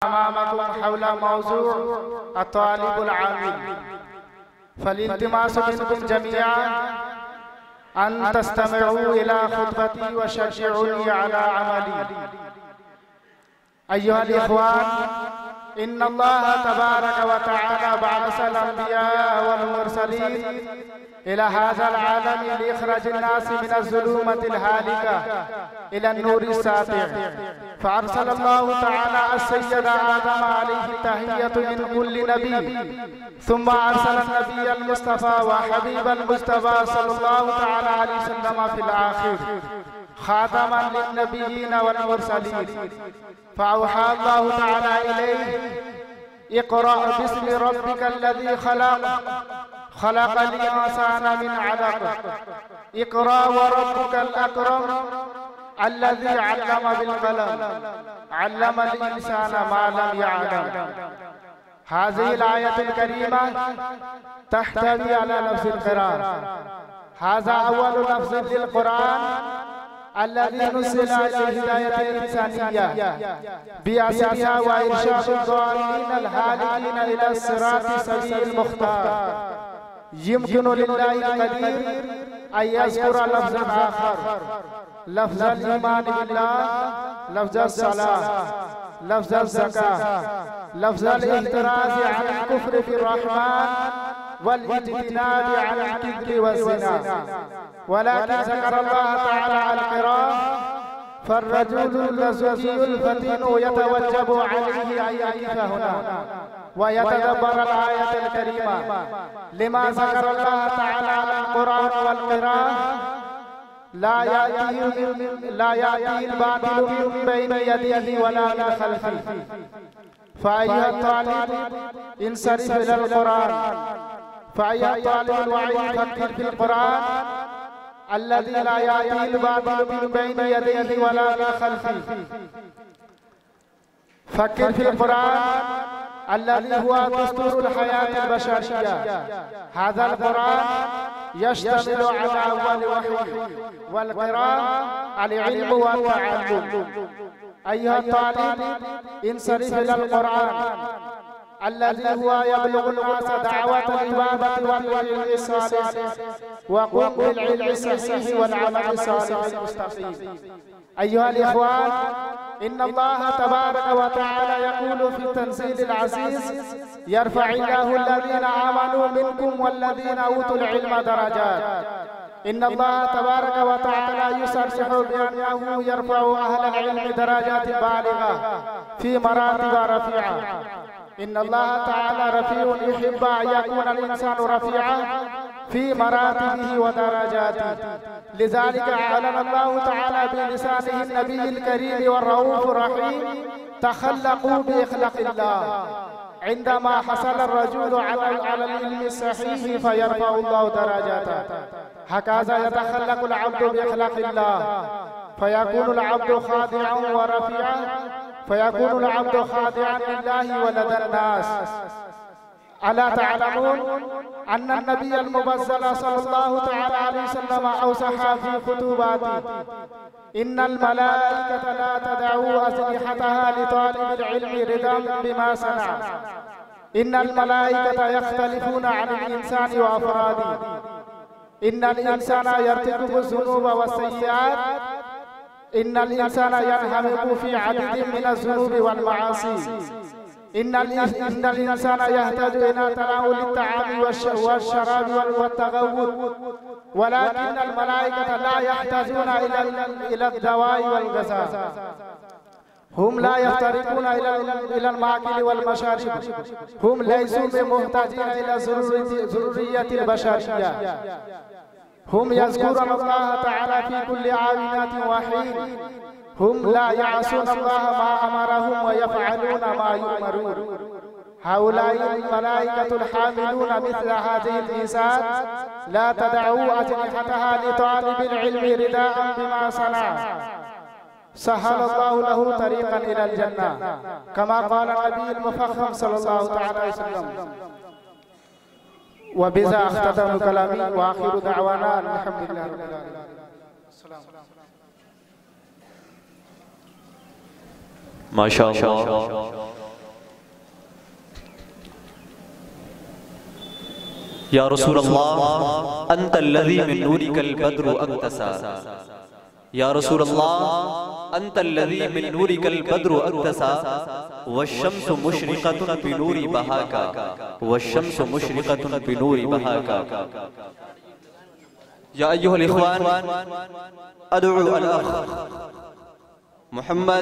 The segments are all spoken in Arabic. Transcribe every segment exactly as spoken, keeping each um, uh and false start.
أمامكم حول موضوع الطالب العامل، فالالتماس منكم جميعا أن تستمعوا إلى خطبتي وشجعوني على عملي. أيها الإخوان، إن الله تبارك وتعالى بعث الأنبياء والمرسلين إلى هذا العالم لإخراج الناس من الظلمة الهالكة إلى النور الساطع، فأرسل الله تعالى السيد آدم عليه التحية من كل نبي، ثم أرسل النبي المصطفى وحبيب المصطفى صلى الله تعالى عليه وسلم في الآخر خاتما للنبيين والمرسلين، فأوحى الله تعالى إليه: اقرأ باسم ربك الذي خلق خلق الإنسان من علق، اقرأ وربك الأكرم الذي علم بالقلم علم الإنسان ما لم يعلم. هذه الآية الكريمة تحتوي على لفظ القرآن. هذا أول لفظ للقرآن الذي نزل للهداية الإنسانية بأسرها وإرشاد الضالين الهالكين إلى الصراط سبيل المختار. يمكن لله القدير أن يذكر لفظا آخر، لفظ الإيمان بالله، لفظ الصلاة، لفظ الزكاة، لفظ الاحتراز عن الكفر في الرحمن والاجتناب عن الكذب والزنا، ولكن ذكر الله تعالى القراءة، فالرجل الزكي الفتين يتوجب عليه أن يقف هنا ويتدبر الآية الكريمة. لما ذكر الله تعالى القرآن والقراءة لا يأتيه لا يأتيه الباطل من بين يديه ولا من خلفه. فأيها الطالب انصرف إلى القرآن، فأيها الطالب الوعي فكر في القرآن الذي لا يأتيه الباطل من بين يديه ولا من خلفه. فكر في القرآن الذي هو دستور الحياة البشرية. هذا القرآن يشتمل على أول وحي والقراءة العلم والتعلم. أيها الطالب انصرف إلى القرآن الذي هو يبلغ الناس دعوة العبادة والعلم الصالح، وقم بالعلم الصحيح والعمل الصالح المستقيم. أيها الإخوان، إن الله تبارك وتعالى يقول في التنزيل العزيز: يرفع الله الذين آمنوا منكم والذين أوتوا العلم درجات. إن الله تبارك وتعالى يصرح بأنه يرفع أهل العلم درجات بالغة في مراتب رفيعة. إن الله تعالى رفيع يحب أن يكون الإنسان رفيعا في مراتبه ودرجاته، لذلك أعلن الله تعالى بلسانه النبي الكريم والرؤوف الرحيم: تخلقوا بإخلاق الله. عندما حصل الرجل على العلم الصحيح فيرفع الله درجاته، هكذا يتخلق العبد بإخلاق الله فيكون العبد خاضعا ورفيعا، فيكون العبد خاضعا لله ولدى الناس. ألا تعلمون أن النبي المبذل صلى الله تعالى عليه وسلم أوصح في خطوباته: إن الملائكة لا تدعو أجنحتها لطالب العلم رضا بما صنع. إن الملائكة يختلفون عن الإنسان وأفراده. إن الإنسان يرتكب الذنوب والسيئات، إن الإنسان ينهمك في عدد من الذنوب والمعاصي. إن إن الإنسان يحتاج إلى تناول الطعام والشراب والتغوط، ولكن الملائكة لا يحتاجون إلى إلى الدواء والغذاء. هم لا يفترقون إلى إلى الماكل والمشارب. هم ليسوا بمحتاجين إلى ذرية البشرية. هم يذكرون الله تعالى في كل آونة وحين. هم لا يعصون الله ما أمرهم ويفعلون ما يؤمرون. هؤلاء الملائكة الحاملون مثل هذه الميزات لا تدعوا أجنحتها لطالب العلم رداء بما صنع. سهل الله له طريقا إلى الجنة، كما قال النبي المفخم صلى الله تعالى عليه وسلم. وبذا أختتم كلامي، وآخر دعوانا الحمد لله رب العالمين. ما شاء الله. या रसूल अल्लाह अंतल्लज़ी मिन नूरिकल बद्रु अक्तसा, या रसूल अल्लाह अंतल्लज़ी मिन नूरिकल बद्रु अक्तसा वश्शम्सु मुशरिक़तुन बिनूरि बहाका, वश्शम्सु मुशरिक़तुन बिनूरि बहाका। या अय्युहल इख़वान अदउ अल अख़ मुहम्मद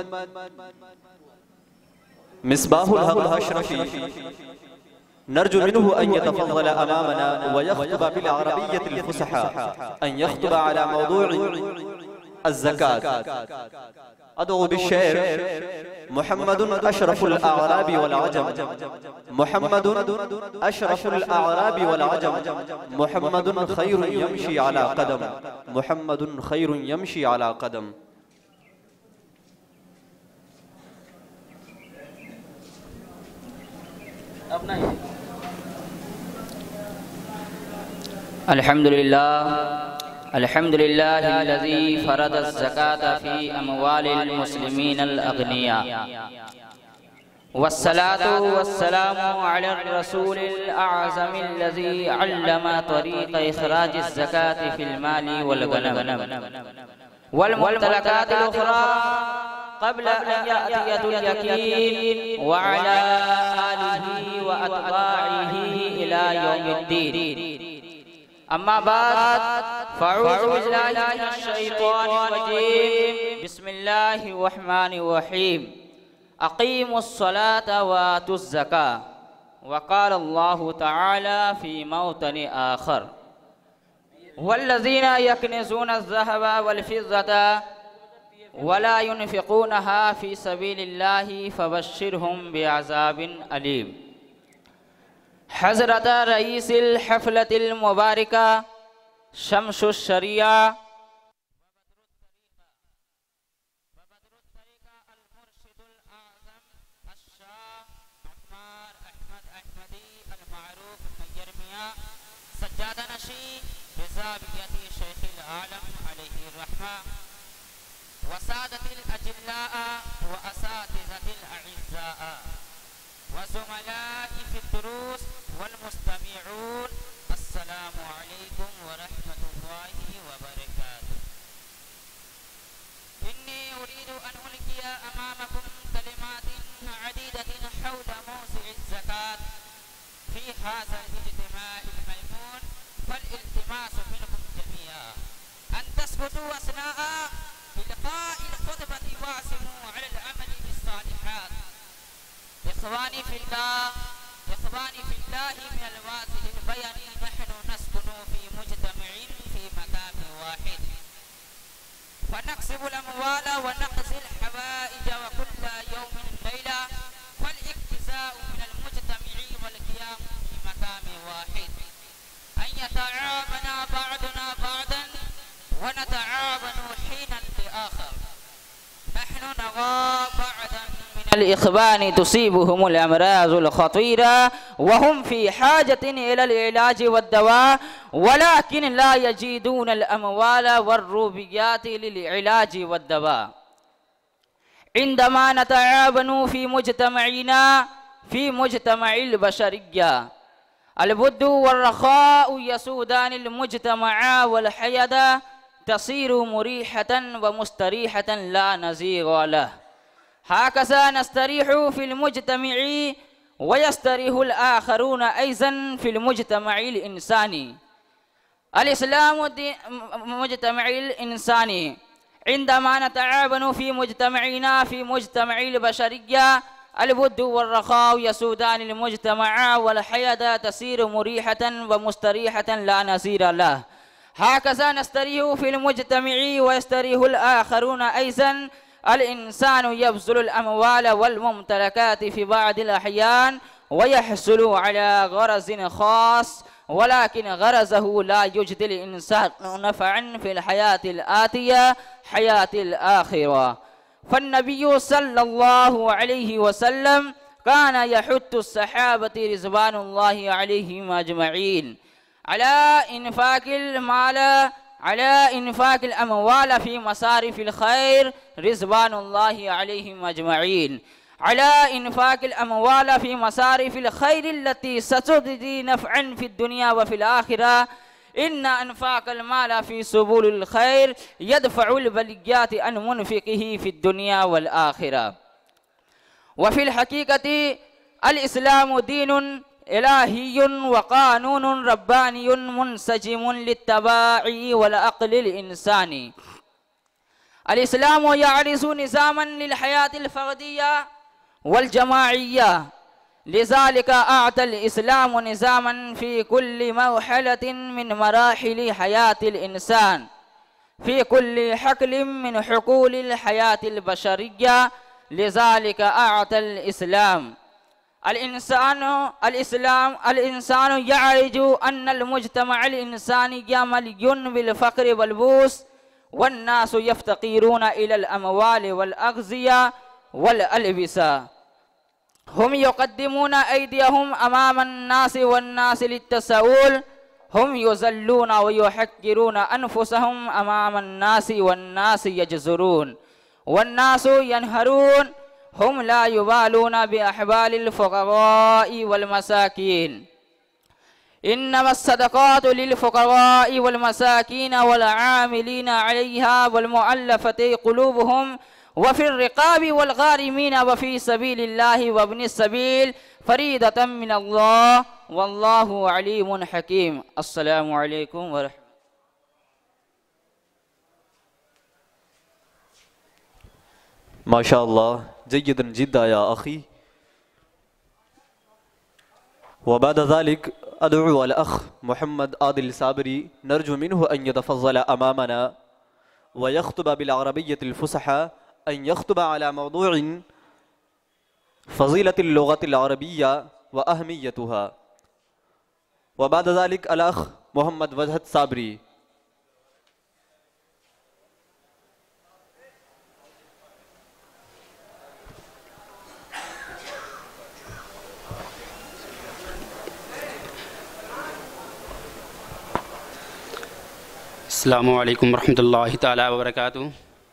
मिस्बाहुल हक़ अशरफी नरजु मिन्हु अन यतफ़द्दल अमामना व यख़्तुब बिल अरबिय्यतिल फ़ुसहा अन यख़्तुब अला मौदूइ अज़्ज़कात। अदउ बिश्शेर मुहम्मदुन अशरफुल अअराबी वल अजम, मुहम्मदुन अशरफुल अअराबी वल अजम, मुहम्मदुन खैरुन यमशी अला क़दम, मुहम्मदुन खैरुन यमशी अला क़दम। अल्हम्दुलिल्लाह अल्हम्दुलिल्लाहिल्लज़ी फ़रज़ ज़कात फ़ी अमवालिल मुस्लिमीनल अग़निया वस्सलातु वस्सलामु अला रसूलिल अअज़मिल्लज़ी अल्लम तरीक़ इख़राजिज़ ज़कात फ़िल माली वल गनम वल मुमतलकातिल उख़रा क़ब्ल अन यअतियल यकीन व अला आलिही व अत्बाइही इला यौमिद्दीन। अम्मा बाद फ़अऊज़ु बिल्लाहि मिनश शैतानिर रजीम। बिस्मिल्लाहिर रहमानिर रहीम। अक़ीमुस सलाता व आतुज़ ज़का। व क़ाल अल्लाहु तआला फ़ी मौतनि आख़र वल्लज़ीना यकनिज़ूना अज़-ज़हब वल फ़िज़्ज़ता वला युनफ़िक़ूनहा फ़ी सबीलिल्लाहि फ़बश्शिरहुम बिअज़ाबिन अलीम। हज़रत रईसिल हफ़लतिल मुबारका शम्सुश शरिया वसादतिल अजिल्लाअ व असातिज़तिल अइज़्ज़ाअ व ज़ुमलाइ फ़िद्दुरूस वल मुस्तमिऊन, अस्सलामु अलैकुम व रहमतुल्लाहि व बरकातुहू। इन्नी उरीदु अन उल्किया अमामकुम कलिमातिन अदीदतिन हौला मौज़िइज़ ज़कात फ़ी हाज़ल इज्तिमाइल मयमून फ़ल-इल्तिमासु मिनकुम जमीअन अन तस्बुतू असनाअ बिलिक़ाइल ख़ुतबति वासिमू अलल अमलि बिस्सालिहात। इख़वानी फ़िल्लाह इख़वानी फ़िल्लाहि मिनल वाज़िहिल बयानि नहनु नस्कुनु फ़ी मुज्तमइन फ़ी मकामिन वाहिद फ़नक़्सिमुल अमवाल व नक़ज़िल हवाइज व कुल्ल यौमिन लैला फ़ल-इक्तिज़ाउ मिनल मुज्तमइ वल क़ियाम फ़ी मकामिन वाहिद अन यतआवना बअदुना बअदन व नतआवनु हीनन लिआख़र। नहनु नग़ा बअदन मिनल इख़वानी तुसीबुहुमुल अमराज़ुल ख़तीरा व हुम फ़ी हाजतिन इलल इलाज वद्दवा वलाकिन ला यजीदूनल अमवाल वर्रुबियाति लिल इलाज वद्दवा। इंदमा नतआवनु फ़ी मुज्तमइना फ़ी मुज्तमइल बशरिय्या अल-बुद्दु वर्रख़ाउ यसूदानिल मुज्तमअ वल हयदा तसीरु मुरीहतन व मुस्तरीहतन ला नज़ीर लह। हाकज़ा नस्तरीहु फ़िल मुज्तमइ व यस्तरीहुल आख़रून अयज़न फ़िल मुज्तमइल इंसानी। अल-इस्लामु मुज्तमइल इंसानी इंदमा नतआवनु फ़ी मुज्तमइना फ़ी मुज्तमइल बशरिय्या अल-बुद्दु वर्रख़ाउ यसूदानिल मुज्तमअ वल हयदा तसीरु मुरीहतन व मुस्तरीहतन ला नज़ीर लह। हाकज़ा नस्तरीहु फ़िल मुज्तमइ व यस्तरीहुल आख़रून अयज़न अल-इंसानु यबज़ुलुल अमवाल वल मुमतलकाति फ़ी बअदिल अहयान व यहसुलु अला ग़रज़िन ख़ास वलाकिन ग़रज़हु ला युजदिल इंसानु नफ़अन फ़िल हयातिल आतिया हयातिल आख़िरा। फ़न्नबिय्यु सल्लल्लाहु अलैहि वसल्लम कान यहुत्तु अस्सहाबति रिज़वानुल्लाहि अलैहिम अजमईन अला इन्फ़ाक़िल माल अला इन्फ़ाक़िल अमवाल फ़ी मसारिफ़िल ख़ैर रिज़वानुल्लाहि अलैहिम अजमईन। अला इन्फाक़िल अमवाल फ़ी मसारिफ़िल ख़ैर अल्लती सतुदी नफ़अन फ़िद दुनिया व फ़िल आखिरा इन्ना इन्फाक़ल माल फ़ी सुबुलिल ख़ैर यदफ़उल बलिय्याति अन मुनफ़िक़िही फ़िद दुनिया वल आखिरा। व फ़िल हक़ीक़ति अल इस्लामु दीनुन इलाहियुन व क़ानूनुन रब्बानियुन मुनसजिमुन लित्तबाई वल अक़लिल इंसानी। अल इस्लामु यअरिज़ु निज़ामन लिल हयातिल फ़र्दिय्या वल जमाइय्या लिज़ालिका अअतल इस्लामु निज़ामन फ़ी कुल्लि मरहलतिन मिन मराहिलि हयातिल इंसान फ़ी कुल्लि हक़लिन मिन हुक़ूलिल हयातिल बशरिय्या लिज़ालिका अअतल इस्लाम अल इंसानु अल इस्लाम अल इंसानु यअरिजु अन्नल मुज्तमअल इंसानिय्या मलियुन बिल फ़क़्रि वल बूस वन्नासु यफ्तक़ीरूना इलल अमवाल वल अग़ज़िया वल अलबिसा हुम युक़द्दिमूना ऐदियहुम अमामन नासि वन्नासि लित्तसऊल हुम युज़ल्लूना व युहक़्क़िरूना अनफुसहुम अमामन नासि वन्नासि यजज़ुरून वन्नासु यन्हरून हुम ला युबालूना बिअहवालिल फ़ुक़राइ वल मसाकीन। इन्नमस सदक़ातु लिल फ़ुक़राइ वल मसाकीन वल आमिलीना अलैहा वल मुअल्लफ़ति क़ुलूबुहुम व फ़िर रिक़ाबि वल गारिमीन व फ़ी सबीलिल्लाहि व इब्निस सबील फ़रीदतम मिनल्लाह वल्लाहु अलीमुन हकीम। अस्सलामु अलैकुम व रहमतुल्लाह। माशाअल्लाह जय्यदन जिद्दा या अखी। व बाद ज़ालिक अदउ अल अख मोहम्मद आदिल साबरी नरजु मिन्हु अन यतफ़ज़्ज़ल अमामना व यख़्तुब बिल अरबिय्यतिल फ़ुसहा अन यख़्तुब अला मौदूइन फ़ज़ीलतिल लुग़तिल अरबिय्या व अहमिय्यतुहा। व बाद ज़ालिक अल अख मोहम्मद वजहत साबरी। अस्सलामु अलैकुम रहमतुल्लाहि ताला व बरकातुहू।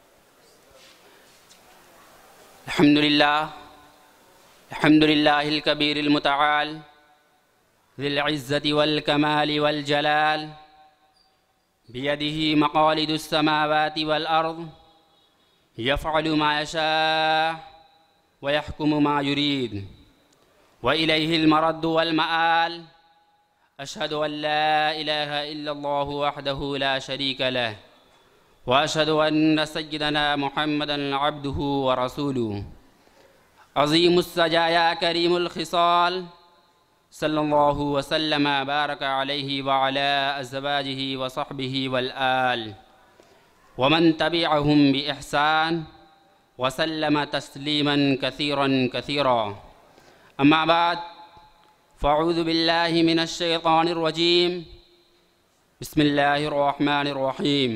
अल्हम्दुलिल्लाह अल्हम्दुलिल्लाहिल कबीरिल मुतआल ज़िल इज़्ज़ति वल कमाली वल जलाल बियदिही मक़ालिदुस समावाति वल अर्ज़ यफ़अलु मा यशा व यहकुमु मा युरीद व इलैहिल मरद्दु वल मआल। अशहदु अन ला इलाहा इल्लल्लाहु वहदहु ला शरीका लह व अशहदु अन्न सय्यदना मुहम्मदन अब्दुहु व रसूलुहु। अज़ीमुस सजाया करीमुल खिसाल सल्लल्लाहु वसल्लम बारक अलैहि व अला अज़वाजिहि व सहबिहि वल आल व मन तबिअहुम बि इहसान व सल्लम तस्लीमन कसीरन कसीरा। अम्मा बाद फ़अऊज़ु बिल्लाहि मिनश शैतानिर रजीम। बिस्मिल्लाहिर रहमानिर रहीम।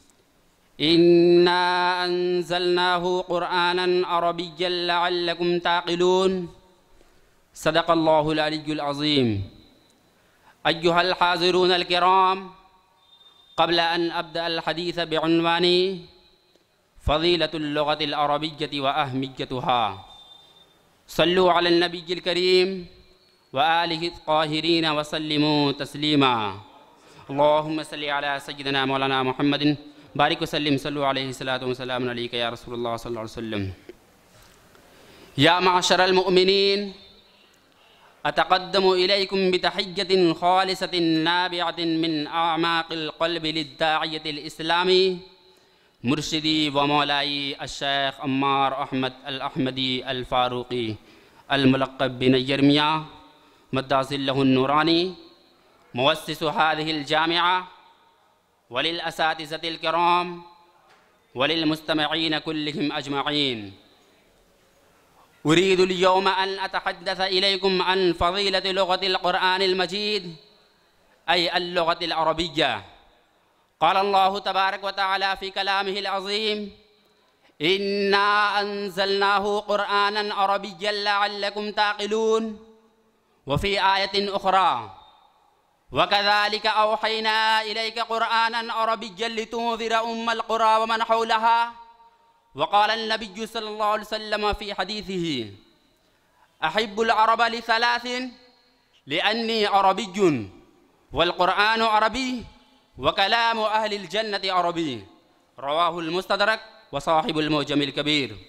इन्ना अंज़लनाहु क़ुरआनन अरबिय्यन लअल्लकुम ताक़िलून। सदक़ल्लाहुल अलिय्युल अज़ीम। अय्युहल हाज़िरूनल किराम, क़ब्ल अन अब्दअल हदीस बिउन्वानी फ़ज़ीलतुल लुग़तिल अरबिय्यति व अहमिय्यतुहा, सल्लु अलन नबिय्यिल करीम व आलिहि ताहिरीन व सल्लिमू तस्लीमा। अल्लाहुम्मा सल्लि अला सय्यिदिना मौलाना मुहम्मदिन बारिक वसल्लिम सल्लु अलैहि सलातु व सलामुन अलैका या रसूलल्लाह सल्लल्लाहु अलैहि वसल्लम। या माशरल मुअमिनीन, अतक़द्दमु इलैकुम बितहिय्यतिन खालिसतिन नाबिअतिन मिन अअमाक़िल क़ल्बि लिद्दाइयतिल इस्लामी मुर्शिदी व मौलाई अश-शेख अम्मार अहमद अल अहमदी अल फ़ारूक़ी अल मुलक़्क़ब बिन यर्मिया मद्दाज़िल्लहुन नूरानी मुअस्सिसु हाज़िहिल जामिआ वलिल असातिज़तिल किराम वलिल मुस्तमिईन कुल्लिहिम अजमईन। उरीदुल यौम अन अतहद्दस इलैकुम अन फ़ज़ीलति लुग़तिल क़ुरआनिल मजीद अय अल लुग़तिल अरबिय्या। क़ाल अल्लाहु तबारक व तआला फ़ी कलामिहिल अज़ीम, इन्ना अंज़लनाहु क़ुरआनन अरबिय्यन लअल्लकुम ताक़िलून। व फ़ी आयतिन उख़रा, व कज़ालिका औहयना इलैका क़ुरआनन अरबिय्यन लितुंज़िरा उम्मल क़ुरा व मन हौलहा وقال النبي صلى الله عليه وسلم في حديثه: أحب العرب لثلاث لأني عربي والقرآن عربي وكلام أهل الجنة عربي. رواه المستدرك وصاحب المعجم الكبير.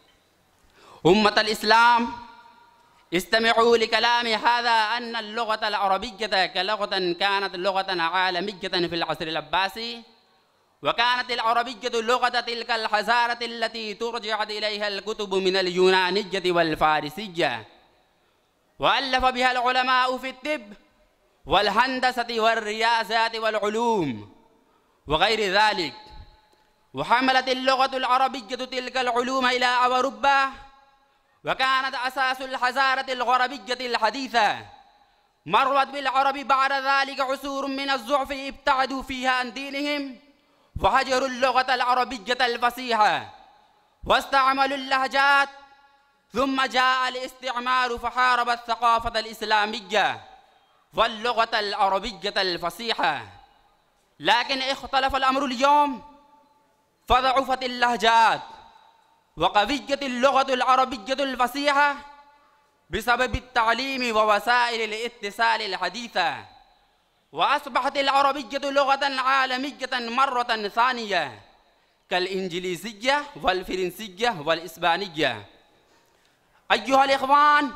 أمة الإسلام، استمعوا لكلام هذا أن اللغة العربية كلغة كانت لغة عالمية في العصر العباسي، وكانت العربية لغة تلك الحضارة التي ترجعت إليها الكتب من اليونانية والفارسية، وألف بها العلماء في الطب والهندسة والرياضيات والعلوم وغير ذلك. وحملت اللغة العربية تلك العلوم إلى أوروبا، وكانت أساس الحضارة الغربية الحديثة. مرت بالعرب بعد ذلك عصور من الضعف ابتعدوا فيها عن دينهم، وهجروا اللغة العربية الفصيحة واستعملوا اللهجات، ثم جاء الاستعمار فحارب الثقافة الإسلامية واللغة العربية الفصيحة. لكن اختلف الأمر اليوم، فضعفت اللهجات وقويت اللغة العربية الفصيحة بسبب التعليم ووسائل الاتصال الحديثة، وأصبحت العربية لغة عالمية مرة ثانية كالإنجليزية والفرنسية والإسبانية. أيها الإخوان،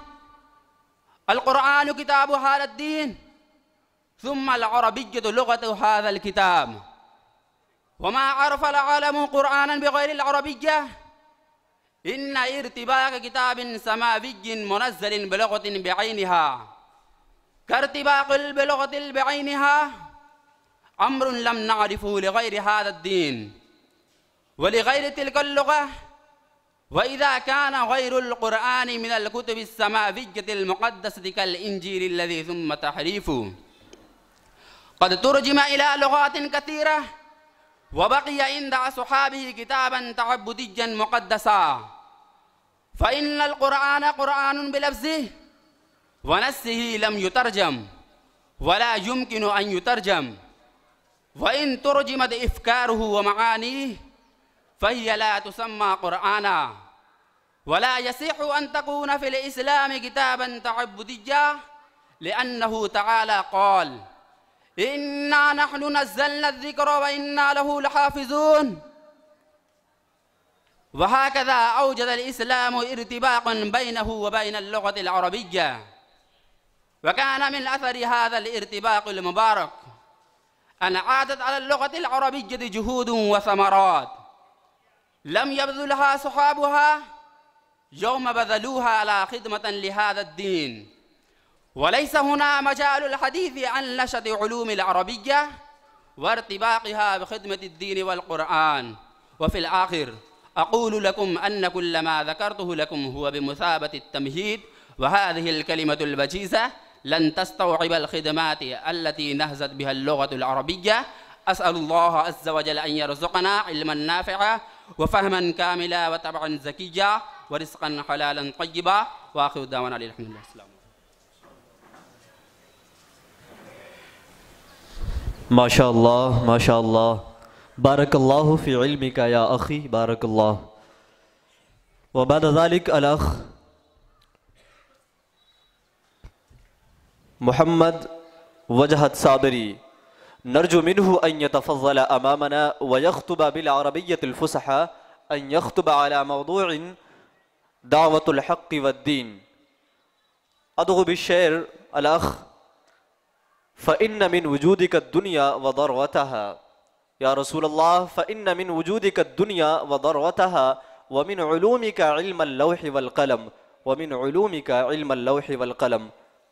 القرآن كتاب هذا الدين، ثم العربية لغة هذا الكتاب. وما عرف العالم قرآنا بغير العربية. إن ارتباك كتاب سماوي منزل بلغة بعينها كارتباق بلغة بعينها أمر لم نعرفه لغير هذا الدين ولغير تلك اللغة. وإذا كان غير القرآن من الكتب السماوية المقدسة كالإنجيل الذي ثم تحريفه قد ترجم إلى لغات كثيرة، وبقي عند أصحابه كتابا تعبديا مقدسا، فإن القرآن قرآن بلفظه ونسه لم يترجم ولا يمكن أن يترجم، وإن ترجمت إفكاره ومعانيه فهي لا تسمى قرآنا. ولا يصح أن تكون في الإسلام كتابا تعبديا، لأنه تعالى قال: إنا نحن نزلنا الذكر وإنا له لحافظون. وهكذا أوجد الإسلام ارتباطا بينه وبين اللغة العربية. وكان من أثر هذا الارتباط المبارك أن عادت على اللغة العربية جهود وثمرات لم يبذلها صحابها يوم بذلوها على خدمة لهذا الدين. وليس هنا مجال الحديث عن نشأة علوم العربية وارتباطها بخدمة الدين والقرآن. وفي الآخر أقول لكم أن كل ما ذكرته لكم هو بمثابة التمهيد، وهذه الكلمة الوجيزة لن تستوعب الخدمات التي نهزت بها اللغة العربية. أسأل الله عز وجل أن يرزقنا علما نافعا وفهما كاملا وطبعا زكيا ورزقا حلالا طيبا. وآخر دعوانا الحمد لله. ما شاء الله ما شاء الله، بارك الله في علمك يا أخي، بارك الله. وبعد ذلك الأخ محمد وجهت صابري، نرجو منه أن يتفضل أمامنا ويخطب بالعربية الفصحى، أن يخطب على موضوع دعوة الحق والدين. أدعو بالشعر الأخ: فإن من وجودك الدنيا وضروتها، يا رسول الله فإن من وجودك الدنيا وضروتها، ومن علومك علم اللوح والقلم، ومن علومك علم اللوح والقلم.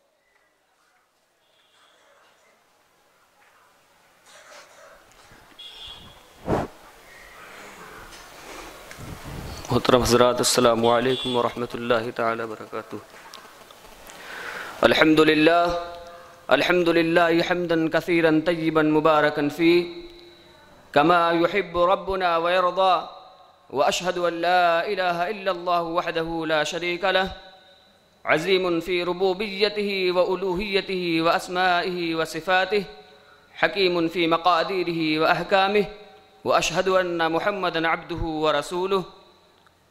محترم حضرات، السلام علیکم ورحمۃ اللہ تعالی وبرکاتہ. الحمد للہ الحمد للہ حمدا كثيرا طيبا مباركا فيه كما يحب ربنا ويرضى، وأشهد أن لا إله إلا الله وحده لا شريك له، عظيم في ربوبيته وألوهيته وأسمائه وصفاته، حكيم في مقاديره وأحكامه، وأشهد أن محمدا عبده ورسوله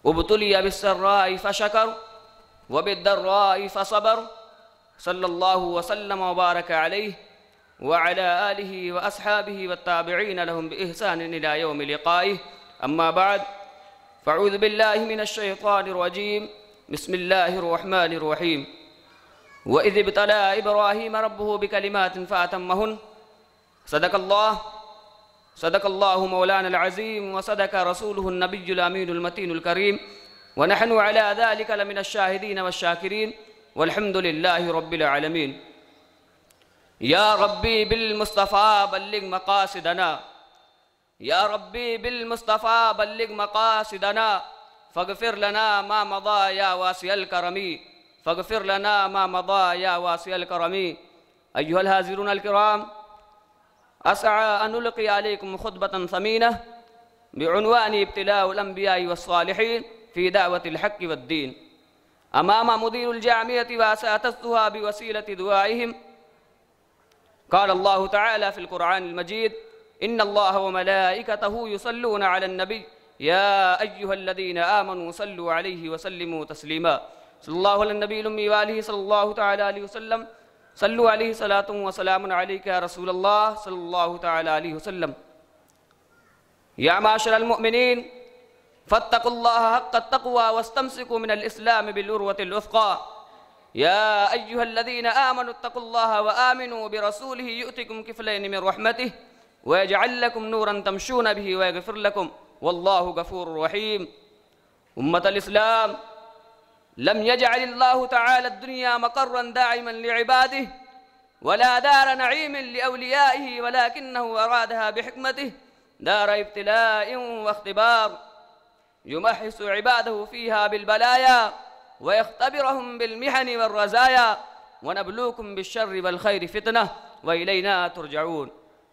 उब्तुलिया बिस्सर्राइ फशकर व बिद्दर्राइ फसबर सल्लल्लाहु वसल्लम व बारक अलैहि व अला आलिहि व अस्हाबिहि व ताबिईन लहुम बिइहसान इला यौमि लिक़ाइहि अम्मा बाद फ़अऊज़ु बिल्लाहि मिनश शैतानिर रजीम बिस्मिल्लाहिर रहमानिर रहीम व इज़ इब्तला इब्राहीम रब्बुहु बिकलिमातिन फ़अतम्महुन सदक़ल्लाह सदक़ल्लाहु मौलानल अज़ीम व सदक़ रसूलुहुन नबियुल अमीनुल मतीनुल करीम व नहनु अला ज़ालिका लमिनश शाहिदीन वश्शाकिरीन वल्हम्दुलिल्लाहि रब्बिल आलमीन। या रब्बी बिल मुस्तफ़ा बल्लिग मक़ासिदना या रब्बी बिल मुस्तफ़ा बल्लिग मक़ासिदना फ़ग़फ़िर लना मा मदा या वासिअल करमी फ़ग़फ़िर लना मा मदा या वासिअल करमी। अय्युहल हाज़िरून अल किराम, अस्अ अन उल्क़ि अलैकुम ख़ुतबतन समीनह बिउन्वान इब्तिलाउल अंबियाइ वस्सालिहीन फ़ी दाअवतिल हक़्क़ि वद्दीन अमामा मुदीरुल जामिअति व असातिज़तुहा बिवसीलति दुआइहिम। क़ाल अल्लाहु तआला फ़िल क़ुरआनिल मजीद इन्नल्लाह व मलाइकतहु युसल्लूना अलन नबी या अय्युहल्लज़ीना आमनू सल्लू अलैहि व सल्लिमू तस्लीमा। सल्लल्लाहु अलन नबिय्यिल उम्मी व आलिहि सल्लल्लाहु तआला अलैहि वसल्लम। सल्लू अलैहि सलातुन व सलामुन अलैका या रसूलल्लाह सल्लल्लाहु तआला अलैहि वसल्लम। या माशरल मुअमिनीन फत्तकुल्लाह हक़्क़ तक़वा वस्तमसिकू मिनल इस्लाम बिल उर्वतिल वुस्क़ा। या अय्युहल्लज़ीना आमनू तक़ुल्लाह व आमिनू बिरसूलिहि युअतिकुम किफ़लैनि मिन रहमतिहि व यजअल लकुम नूरन तमशून बिही व यग़फ़िर लकुम वल्लाहु गफ़ूरुर रहीम। उम्मतल इस्लाम, लम यजअलिल्लाहु तआला दुनिया मक़र्रन दाइमन लिइबादिहि वला दार नईमिन लिअवलियाइहि वलाकिन्नहु अरादहा बिहिकमतिहि दार इब्तिलाइन व इख्तिबार युमहिसु इबादहु फ़ीहा बिलबलाया व यख्तबिरुहुम बिलमिहनि वर्रज़ाया व नब्लूकुम बिश्शर्रि वल खैरि फ़ितनह व इलैना तुरजऊन।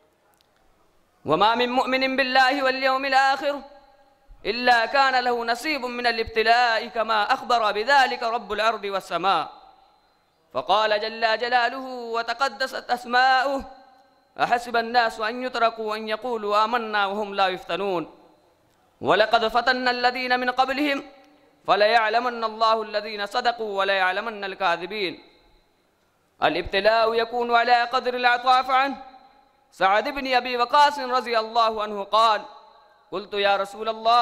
वमा मिन मुअमिनिन बिल्लाहि वल यौमिल आखिर इल्ला कान लहु नसीबुम मिनल इब्तिलाइ कमा अख़बरा बिज़ालिका रब्बुल अर्दि वस्समा। फ़क़ाल जल्ल जलालुहु व तक़द्दसत अस्माउहु अहसिबन नासु अन युतरकू अन यक़ूलू आमन्ना व हुम ला युफ़्तनून वलक़द फ़तन्ना अल्लज़ीना मिन क़ब्लिहिम फ़लयअलमन्ना अल्लाहु अल्लज़ीना सदक़ू व लयअलमन्ना अल काज़िबीन। अल इब्तिलाउ यकूनु अला क़द्रिल अताफ़ अन्हु। सअद इब्न अबी वक़ास रज़ियल्लाहु अन्हु क़ाल क़ुल्तु या रसूलल्लाह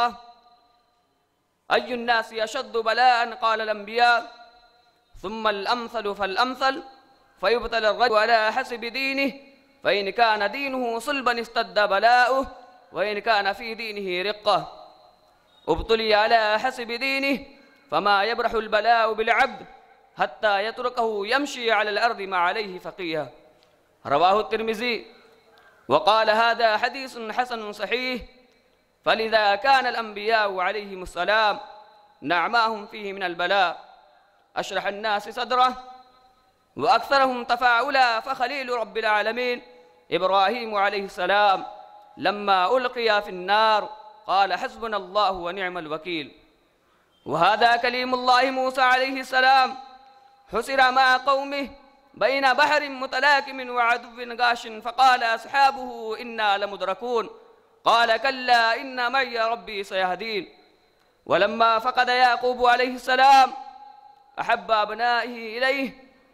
अय्युन नासि अशद्दु बलाअन क़ाल अल अंबिया सुम्मा अल अमसलु फ़ल अमसल फ़युब्तला अर्रजुलु अला हसबि दीनिहि फ़इन कान दीनुहु सुल्बन इस्तद्दा बलाउहु व इन कान फ़ी दीनिहि रिक़्क़ह उब्तुलिया अला हसबि दीनिहि फ़मा यब्रहुल बलाउ बिल अब्द हत्ता यतरुकहु यमशी अलल अर्दि मा अलैहि फ़क़ीह। रवाहु तिर्मिज़ी वक़ाल हाज़ा हदीसुन हसनुन सहीह। फ़लिज़ा कानल अंबियाउ अलैहिमुस्सलाम नअमाहुम फ़ीहि मिनल बला अशरहन नासि सदरह व अक्सरहुम तफ़ाउला फ़ख़लीलु रब्बिल आलमीन इब्राहीम अलैहिस्सलाम लम्मा उल्क़िया फ़िन्नार क़ाल हस्बुनल्लाहु व निअमल वकील। व हाज़ा कलीमुल्लाहि मूसा अलैहिस्सलाम हुसिरा मअ क़ौमिहि बैन बहरिन मुतलाकिमिन व अदुव्विन गाशिन फ़क़ाल अस्हाबुहु इन्ना लमुद्रकून क़ाल कल्ला इन्न मइय रब्बी सयहदीन। वलम्मा फ़क़द याक़ूब अलैहिस्सलाम अहब्ब अब्नाइहि इलैहि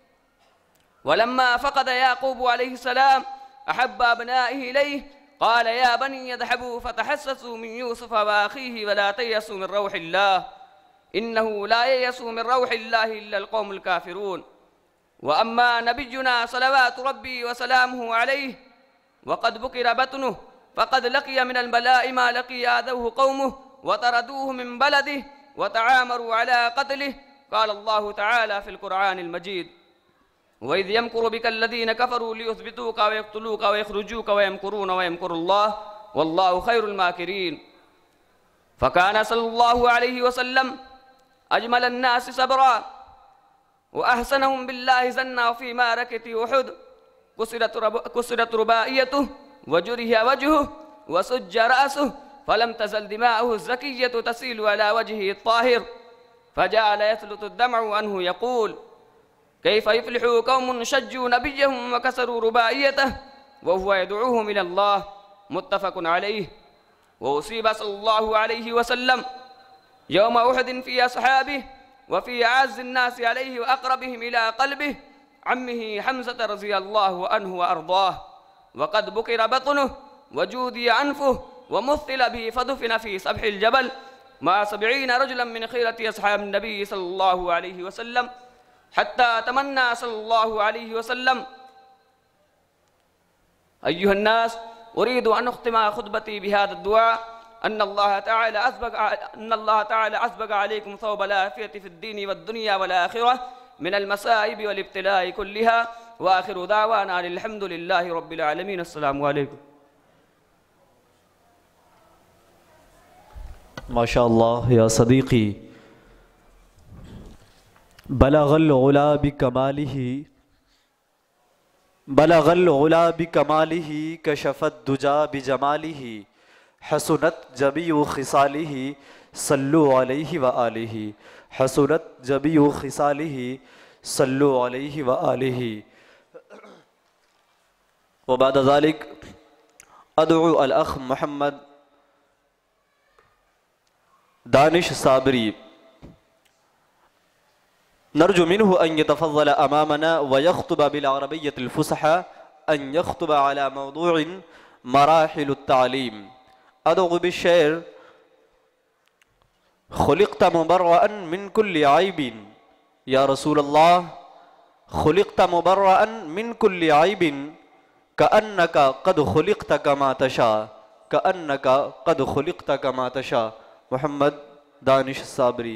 वलम्मा फ़क़द याक़ूब अलैहिस्सलाम अहब्ब अब्नाइहि इलैहि क़ाल या बनी यज़हबू फ़तहस्ससू मिन यूसुफ़ व अख़ीहि वला तयस्सू मिन रौहिल्लाह इन्नहु ला ययस्सू मिन रौहिल्लाहि इल्लल क़ौमुल काफ़िरून। व अम्मा नबियुना सलवातु रब्बी व सलामुहु अलैहि वक़द बुकिर बतनुहु फ़क़द लक़िय मिनल बलाइ मा लक़िय आदहुहु क़ौमुहु व तरदूहु मिन बलदिहि व तआमरू अला क़त्लिहि। क़ाल अल्लाहु तआला फ़िल क़ुरआनिल मजीद व इज़ यमकुरु बिकल्लज़ीना कफ़रू लियुस्बितूका व यक़्तुलूका व यख़्रुजूका व यमकुरून व यमकुरुल्लाह वल्लाहु खैरुल माकिरीन। फ़कान सल्लल्लाहु अलैहि वसल्लम अजमलन नासि सबरा व अहसनहुम बिल्लाहि ज़न्ना फ़ी मारकति उहुद कुसिरत रुबाइयतुहु व जुरिह वजहुहु व सुज्ज रअसुहु फ़लम तज़ल दिमाउहु ज़किय्यतु तसीलु अला वजहिहि अत्ताहिर फ़जअल यथलुतु अद्दमअु अन्हु यक़ूल कैफ़ युफ़्लिहु क़ौमुन शज्जू नबिय्यहुम व कसरू रुबाइयतहु व हुवा यदऊहुम इलल्लाह मुत्तफ़क़ुन अलैहि। व उसीब सल्लल्लाहु अलैहि वसल्लम यौम उहदिन फी अस्हाबिही व फी अअज़्ज़ि अन्नास अलैहि व अक़रबिहिम इला क़ल्बिही अम्मिही हमज़त रज़ियल्लाहु अन्हु व अर्ज़ाह व क़द बुकिरा बत्नुहु व जूदिया अनफ़ुहु व मुस्तिला बिही फ़दुफ़िना फ़ी सब्हिल जबल मा सबईना रजुलन मिन ख़ीरति अस्हाबिन नबी सल्लल्लाहु अलैहि वसल्लम हत्ता तमन्ना सल्लल्लाहु अलैहि वसल्लम अय्युहन नास उरीदु अन उख़्तिमा ख़ुतबती बिहाज़ा दुआ अन्नल्लाह तआला अस्बग अन्नल्लाह तआला अस्बग अलैकुम सौबल आफ़ियति फ़िद्दीन वद्दुनिया वल आख़िरह मिनल मसाइब वल इब्तिलाई कुल्लिहा व आख़िरु दावाना अल्हम्दुलिल्लाहि रब्बिल आलमीन। अस्सलामु अलैकुम। माशाअल्लाह या सदीक़ी बलगल उला बिकमालिही बलगल उला बिकमालिही कशफत दुजा बिजमालिही हसनत जबीउ खिसालिही सल्लु अलैहि व आलिही हसनत जबीउ खिसालिही सल्लु अलैहि व आलिही। व बाद ज़ालिक अदउ अल अख़ मोहम्मद दानिश साबरी नरजु मिन्हु अन यतफ़ज़्ज़ल अमामना व यख़्तुब बिल अरबिय्यतिल फ़ुसहा अन यख़्तुब अला मौदूइन मराहिलुत तालीम अदउ बिश्शेर खुलिक़्त मुबर्रअन मिन कुल्लि आइबिन या रसूलल्लाह खुलिक़्त मुबर्रअन मिन कुल्लि आइबिन कअन्नका क़द खुलिक़्त कमा तशा कअन्नका क़द खुलिक़्त कमा तशा। मोहम्मद दानिश साबरी।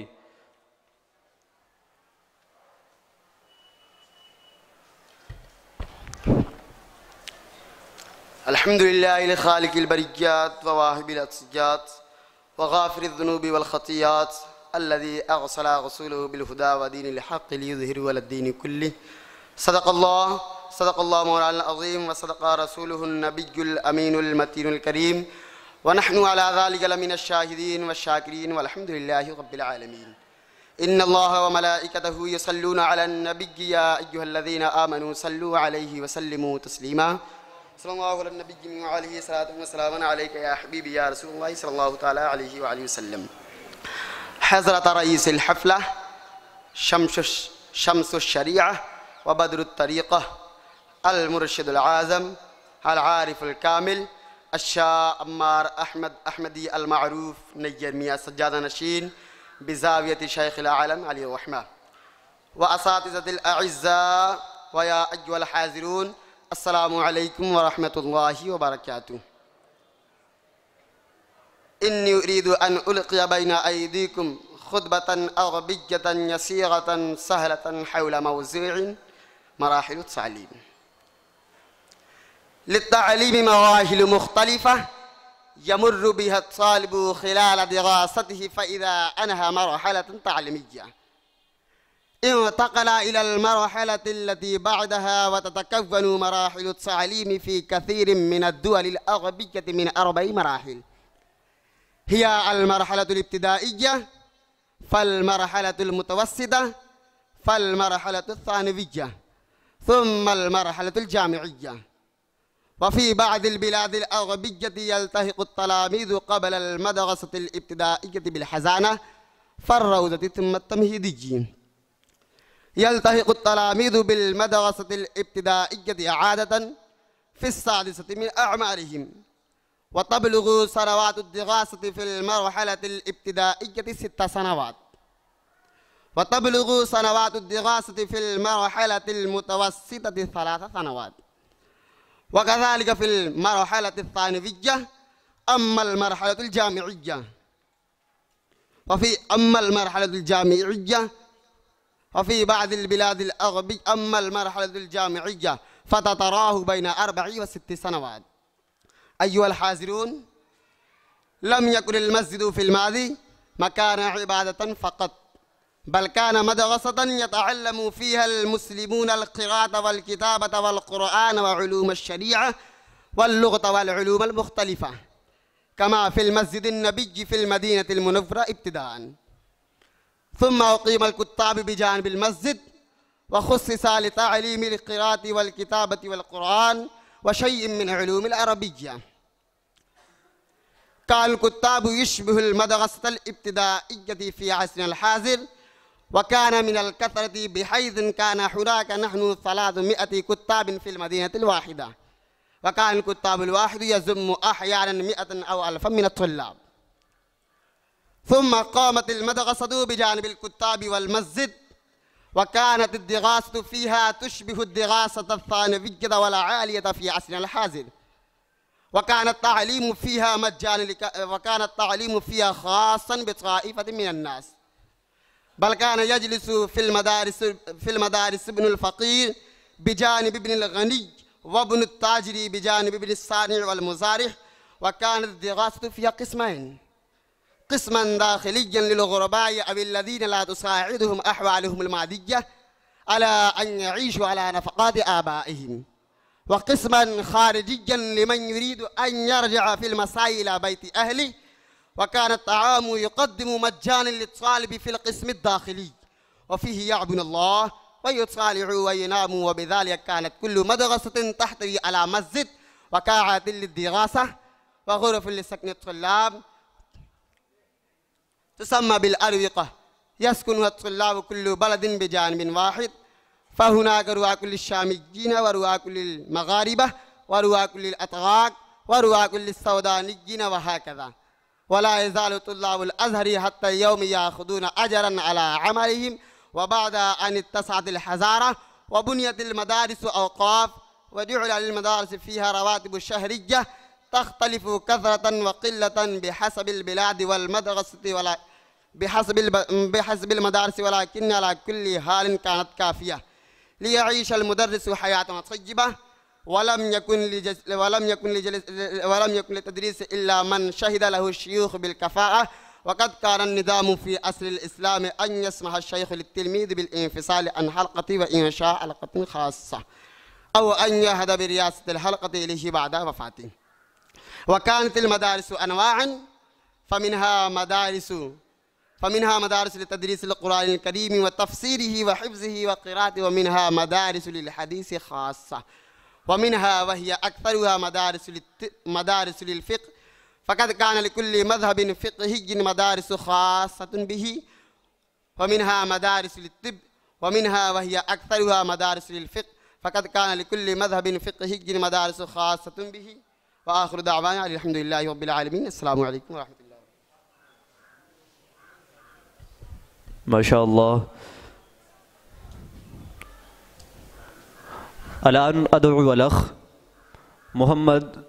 अल्हम्दुलिल्लाहिल खालिकिल बरिय्यात व वाहिबिल अस्सियात व गाफिरिज़ ज़ुनूबि वल ख़तियात अल्लज़ी अरसला रसूलहु बिल हुदा व दीनिल हक़्क़ि लियुज़हिरहु अलद्दीनि कुल्लिहि। सदक़ल्लाह सदक़ल्लाहु मौलाना अज़ीम व सदक़ा रसूलुहुन नबियुल अमीनुल मतीनुल करीम व नहनु अला ज़ालिका लमिनश शाहिदीन व शाकिरीन वल्हम्दुलिल्लाहि रब्बिल आलमीन। इन्नल्लाह व मलाइकतहु युसल्लूना अलन नबिय्यि या अय्युहल्लज़ीना आमनू सल्लू अलैहि व सल्लिमू तस्लीमा। सल्लल्लाहु अला नबिय्यि व आलिहि सलातु व सलामुन अलैका या हबीबी या रसूलल्लाह सल्लल्लाहु तआला अलैहि व आलिहि वसल्लम। हज़रत रईसिल हफ़्ला शम्सुश शम्सुश शरीअह व बदरुत तरीक़ह अल मुर्शिदुल आज़म अल आरिफुल कामिल अश्शाह अम्मार अहमद अहमदी अल मारूफ नय्यर मियाँ सज्जादा नशीन बिज़ावियति शेख़िल आलम अलैहि रहमा व असातिज़तिल अइज़्ज़ा व या अय्युहल हाज़िरून अस्सलामु अलैकुम व रहमतुल्लाहि व बरकातुहू। इन्नी उरीदु अन उल्क़िय बैना अयदीकुम खुतबतन अरबिय्यतन यसीरतन सहलतन हौला मौज़ूइन मराहिलुत तालीम। लित्तालीम मराहिल मुख्तलिफ़ा यमुर्रु बिहा त्तालिबु खिलाल दिरासतिही फ़इज़ा अनहा मरहलतन तालीमिय्या इंतक़ला इलल मरहलति अल्लती बअदहा व ततकव्वनु मराहिलुत तालीम फ़ी कसीरिन मिनद दुवलिल अरबिय्यति मिन अर्बई मराहिल हिया अल मरहलतुल इब्तिदाइय्या फल मरहलतुल मुतवस्सिता फल मरहलतुत सानविय्या सुम्मा अल मरहलतुल जामिइय्या। वफ़ी बअदिल बिलादिल अरबिय्यति यल्तहिक़ु तलामीज़ु क़ब्ल अल मदरसतिल इब्तिदाइय्यति बिल हज़ाना फ़र्रौज़ति सुम्मा तमहीदिय्या यल्तहिक़ु तलामीज़ु बिल मदरसतिल इब्तिदाइय्यति आदतन फ़िस सादिसति मिन अअमारिहिम व तबलुगु सनवातुद दिरासति फ़िल मरहलतिल इब्तिदाइय्यति सित्त सनवात व तबलुगु सनवातुद दिरासति फ़िल मरहलतिल मुतवस्सितति सलास सनवात व कज़ालिका फ़िल मरहलति सानविय्या अम्मल मरहलतुल जामिइय्या वफ़ी अम्मल मरहलतुल जामिइय्या वफ़ी बअदिल बिलादिल अरबी अम्मल मरहलतुल जामिइय्या फ़ततराहु बैना अर्बई व सित्ति सनवात। अय्युहल हाज़िरून लम यकुनिल मस्जिदु फ़िल माज़ी मकान इबादतन फ़क़त बल कान मदरसतन यतअल्लमु फ़ीहल मुस्लिमून अल क़िराअत वल किताबत वल क़ुरआन व उलूम अश-शरीअह वल लुग़त वल उलूम अल मुख़्तलिफ़ा कमा फ़िल मस्जिदिन नबी फ़िल मदीनतिल मुनव्वरा इब्तिदाअन सुम्मा उक़ीमल कुत्ताब बिजानिबिल मस्जिद व ख़ुस्सिसा लितअलीमिल क़िराअति वल किताबति वल क़ुरआन व शय्इन मिन उलूमिल अरबिय्या। كان الكتاب يشبه المدرسة الابتدائية في عصرنا الحاضر، وكان من الكثرة بحيث كان هناك نحن ثلاثمائة كتاب في المدينة الواحدة، وكان الكتاب الواحد يزم أحيانا مئة أو ألفا من الطلاب. ثم قامت المدرسة بجانب الكتاب والمسجد، وكانت الدراسة فيها تشبه الدراسة الثانوية والعالية في عصرنا الحاضر، وكان التعليم فيها مجانا، وكان التعليم فيها خاصا بطائفة من الناس، بل كان يجلس في المدارس في المدارس ابن الفقير بجانب ابن الغني، وابن التاجر بجانب ابن الصانع والمزارع. وكانت الدراسة فيها قسمين: قسما داخليا للغرباء أو الذين لا تساعدهم أحوالهم المادية على أن يعيشوا على نفقات آبائهم، وقسما خارجيا لمن يريد أن يرجع في المساء إلى بيت أهله. وكان الطعام يقدم مجانا للطالب في القسم الداخلي، وفيه يعبد الله ويطالع وينام، وبذلك كانت كل مدرسة تحتوي على مسجد وقاعة للدراسة وغرف لسكن الطلاب تسمى بالأروقة، يسكنها الطلاب كل بلد بجانب واحد، فهناك رواة للشاميين ورواة للمغاربة ورواة للأتراك ورواة للسودانيين وهكذا. ولا يزال طلاب الأزهر حتى اليوم يأخذون أجرا على عملهم. وبعد أن اتسعت الحضارة وبنيت المدارس أوقاف وجعل للمدارس فيها رواتب شهرية تختلف كثرة وقلة بحسب البلاد والمدرسة ولا بحسب بحسب المدارس، ولكن على كل حال كانت كافية ليعيش المدرس حياة طيبة. ولم يكن لجز... ولم يكن لجلس... ولم يكن للتدريس إلا من شهد له الشيوخ بالكفاءة. وقد كان النظام في أصل الإسلام أن يسمح الشيخ للتلميذ بالانفصال عن حلقة وإنشاء حلقة خاصة، أو أن يهد برئاسة الحلقة إليه بعد وفاته. وكانت المدارس أنواعا، فمنها مدارس فمنها مدارس لتدريس القرآن الكريم وتفسيره وحفظه وقراءته، ومنها مدارس للحديث خاصة، ومنها وهي أكثرها مدارس مدارس للفقه، فقد كان لكل مذهب فقهي مدارس خاصة به. ومنها مدارس للطب، ومنها وهي أكثرها مدارس للفقه، فقد كان لكل مذهب فقهي مدارس خاصة به. وآخر دعوانا الحمد لله رب العالمين. السلام عليكم ورحمة الله. ما شاء الله. الآن أدعو الأخ محمد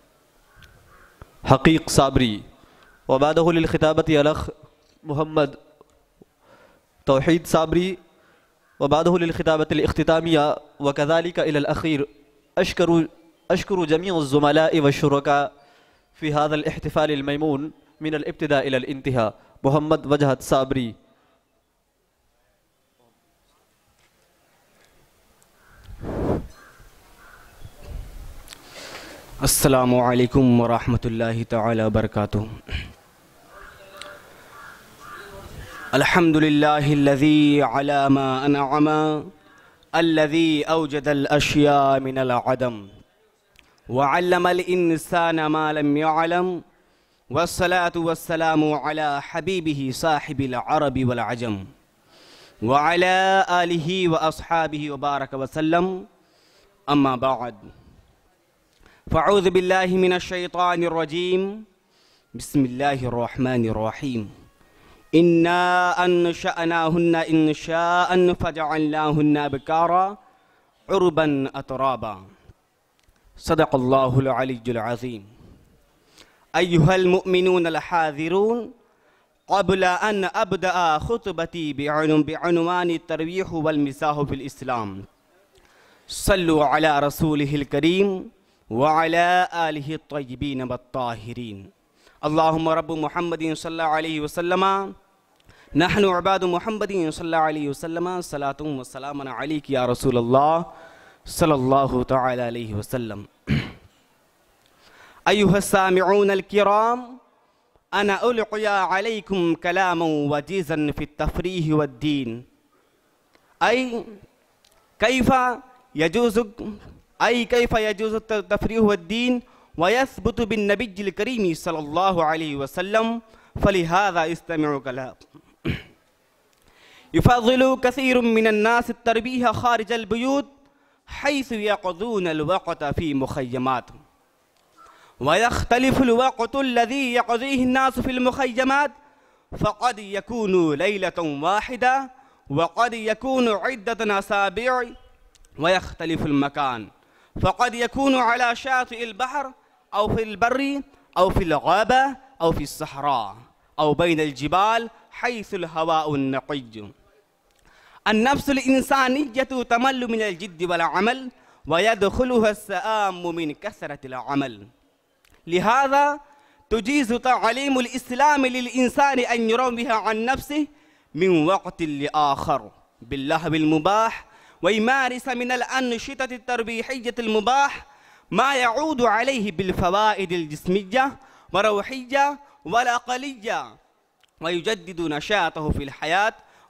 حقيق صابري، وبعده للخطابة الأخ محمد توحيد صابري، وبعده للخطابة الاختتامية، وكذلك إلى الأخير. أشكر أشكر جميع الزملاء والشركاء في هذا الاحتفال الميمون من الابتداء إلى الانتهاء. محمد وجهت صابري. السلام عليكم ورحمة الله تعالى وبركاته. الحمد لله الذي على ما أنعم، الذي أوجد الأشياء من العدم وعلم الإنسان ما لم يعلم، والصلاة والسلام على حبيبه صاحب العرب والعجم وعلى آله وأصحابه وبارك وسلم. أما بعد، فأعوذ بالله من الشيطان الرجيم. بسم الله الرحمن الرحيم. إنا أنشأناهن إنشاء فجعلناهن بكارا عربا أترابا. صدق الله العلي العظيم. أيها المؤمنون الحاذرون، قبل أن أبدأ خطبتي بعنوان الترويح والمزاح في الإسلام، صلوا على رسوله الكريم وعلى آله الطيبين والطاهرين. اللهم رب محمد صلى الله عليه وسلم، نحن عباد محمد صلى الله عليه وسلم، صلاة وسلام عليك يا رسول الله صلى الله تعالى عليه وسلم. أيها السامعون الكرام، أنا ألقي عليكم كلاما وجيزا في التفريح والدين، أي كيف يجوز أي كيف يجوز التفريح والدين ويثبت بالنبي الكريم صلى الله عليه وسلم، فلهذا استمعوا كلام. يفضل كثير من الناس التربية خارج البيوت حيث يقضون الوقت في مخيمات، ويختلف الوقت الذي يقضيه الناس في المخيمات، فقد يكون ليلة واحدة وقد يكون عدة أسابيع، ويختلف المكان، فقد يكون على شاطئ البحر أو في البر أو في الغابة أو في الصحراء أو بين الجبال حيث الهواء النقي. النفس الإنسانية تمل من الجد والعمل، ويدخلها السآم من كثرة العمل. لهذا تجيز تعليم الإسلام للإنسان أن يروح عن نفسه من وقت لآخر باللهو المباح، ويمارس من الأنشطة التربيحية المباح ما يعود عليه بالفوائد الجسمية والروحية والعقلية، ويجدد نشاطه في الحياة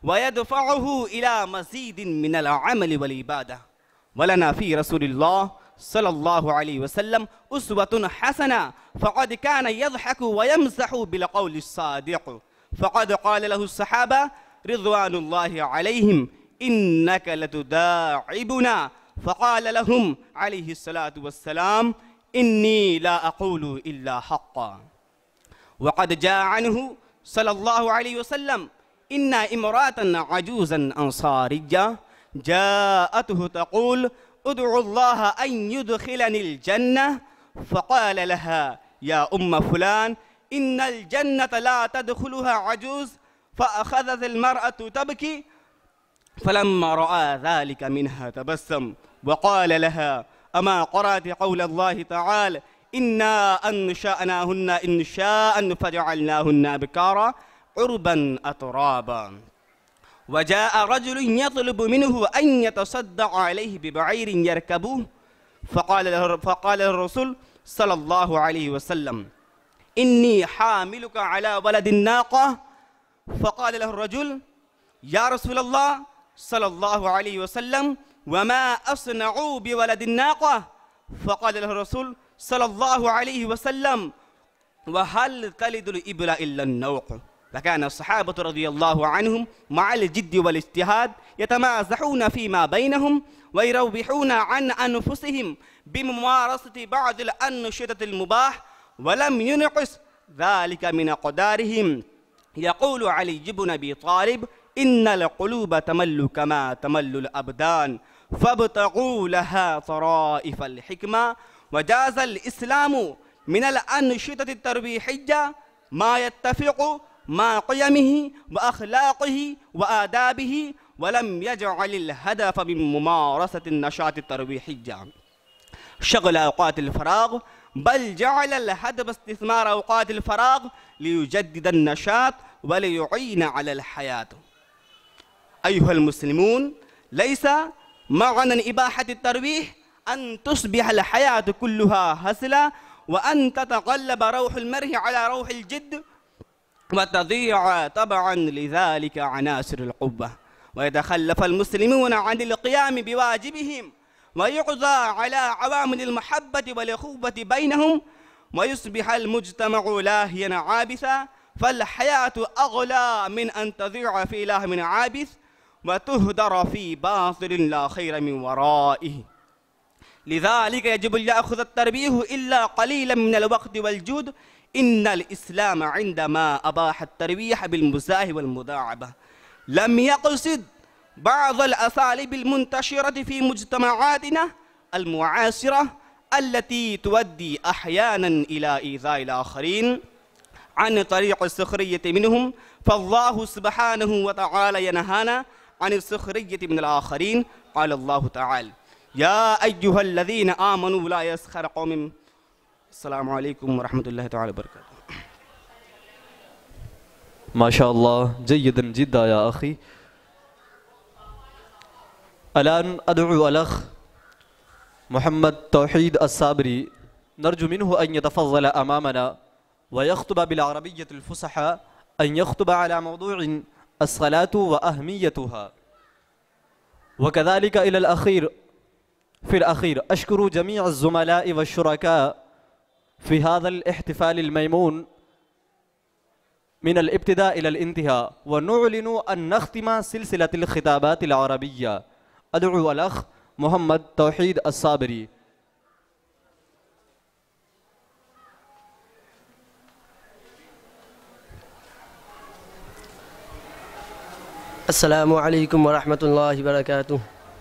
ويدفعه إلى مزيد من العمل والعبادة. ولنا في رسول الله صلى الله عليه وسلم أسوة حسنة، فقد كان يضحك ويمزح بالقول الصادق، فقد قال له الصحابة رضوان الله عليهم: إنك لتداعبنا، فقال لهم عليه الصلاة والسلام: إني لا أقول إلا حقا. وقد جاء عنه صلى الله عليه وسلم إن امرأة عجوزا أنصارية جاءته تقول: ادعو الله أن يدخلني الجنة، فقال لها: يا أم فلان، إن الجنة لا تدخلها عجوز. فأخذت المرأة تبكي، فلما رأى ذلك منها تبسم وقال لها: أما قرأت قول الله تعالى: إنا أنشأناهن إنشاء فجعلناهن أبكارا عربا أترابا. وجاء رجل يطلب منه أن يتصدق عليه ببعير يركبه، فقال له فقال الرسول صلى الله عليه وسلم: إني حاملك على ولد الناقة. فقال له الرجل: يا رسول الله صلى الله عليه وسلم، وما أصنع بولد الناقة؟ فقال له الرسول صلى الله عليه وسلم: وهل تلد الإبل إلا النوق؟ فكان الصحابة رضي الله عنهم مع الجد والاجتهاد يتمازحون فيما بينهم ويروحون عن أنفسهم بممارسة بعض الأنشطة المباح، ولم ينقص ذلك من قدرهم. يقول علي بن أبي طالب: إن القلوب تمل كما تمل الأبدان، فابتغوا لها طرائف الحكمة. وجاز الإسلام من الأنشطة التربيحية ما يتفق مع قيمه وأخلاقه وآدابه، ولم يجعل الهدف من ممارسة النشاط التربيحي شغل أوقات الفراغ، بل جعل الهدف استثمار أوقات الفراغ ليجدد النشاط وليعين على الحياة. أيها المسلمون، ليس معنى إباحة التربيح أن تصبح الحياة كلها هزلة، وأن تتغلب روح المرء على روح الجد، وتضيع طبعا لذلك عناصر القوة، ويتخلف المسلمون عن القيام بواجبهم، ويقضى على عوامل المحبة والأخوة بينهم، ويصبح المجتمع لاهيا عابثا. فالحياة أغلى من أن تضيع في لهو عابث وتهدر في باطل لا خير من ورائه. لذلك يجب أن يأخذ التربيه إلا قليلا من الوقت والجهد. إن الإسلام عندما أباح التربية بالمزاح والمداعبة لم يقصد بعض الأساليب المنتشرة في مجتمعاتنا المعاصرة التي تؤدي أحيانا إلى إيذاء الآخرين عن طريق السخرية منهم. فالله سبحانه وتعالى ينهانا عن السخرية من الآخرين. قال الله تعالى: يا أيها الذين آمنوا لا يسخر قوم. السلام عليكم ورحمة الله تعالى وبركاته. ما شاء الله، جيدا جدا يا أخي. الآن أدعو الأخ محمد توحيد الصابري، نرجو منه أن يتفضل أمامنا ويخطب بالعربية الفصحى، أن يخطب على موضوع الصلاة وأهميتها. وكذلك إلى الأخير في الأخير أشكر جميع الزملاء والشركاء في هذا الاحتفال الميمون من الابتداء إلى الانتهاء، ونعلن أن نختم سلسلة الخطابات العربية. أدعو الأخ محمد توحيد الصابري. السلام عليكم ورحمة الله وبركاته.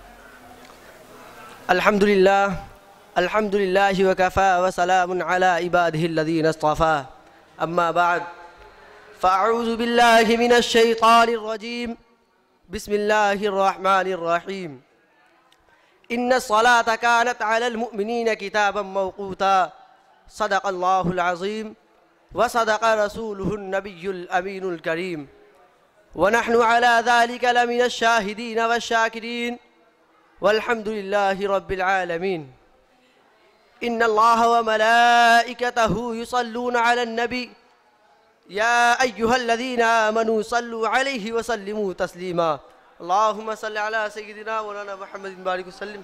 الحمد لله الحمد لله وكفى وسلام على عباده الذين اصطفى. أما بعد، فأعوذ بالله من الشيطان الرجيم. بسم الله الرحمن الرحيم. إن الصلاة كانت على المؤمنين كتابا موقوتا. صدق الله العظيم وصدق رسوله النبي الأمين الكريم، ونحن على ذلك لمن الشاهدين والشاكرين، والحمد لله رب العالمين. إن الله وملائكته يصلون على النبي يا أيها الذين آمنوا صلوا عليه وسلموا تسليما. اللهم صل على سيدنا مولانا محمد بارك وسلم.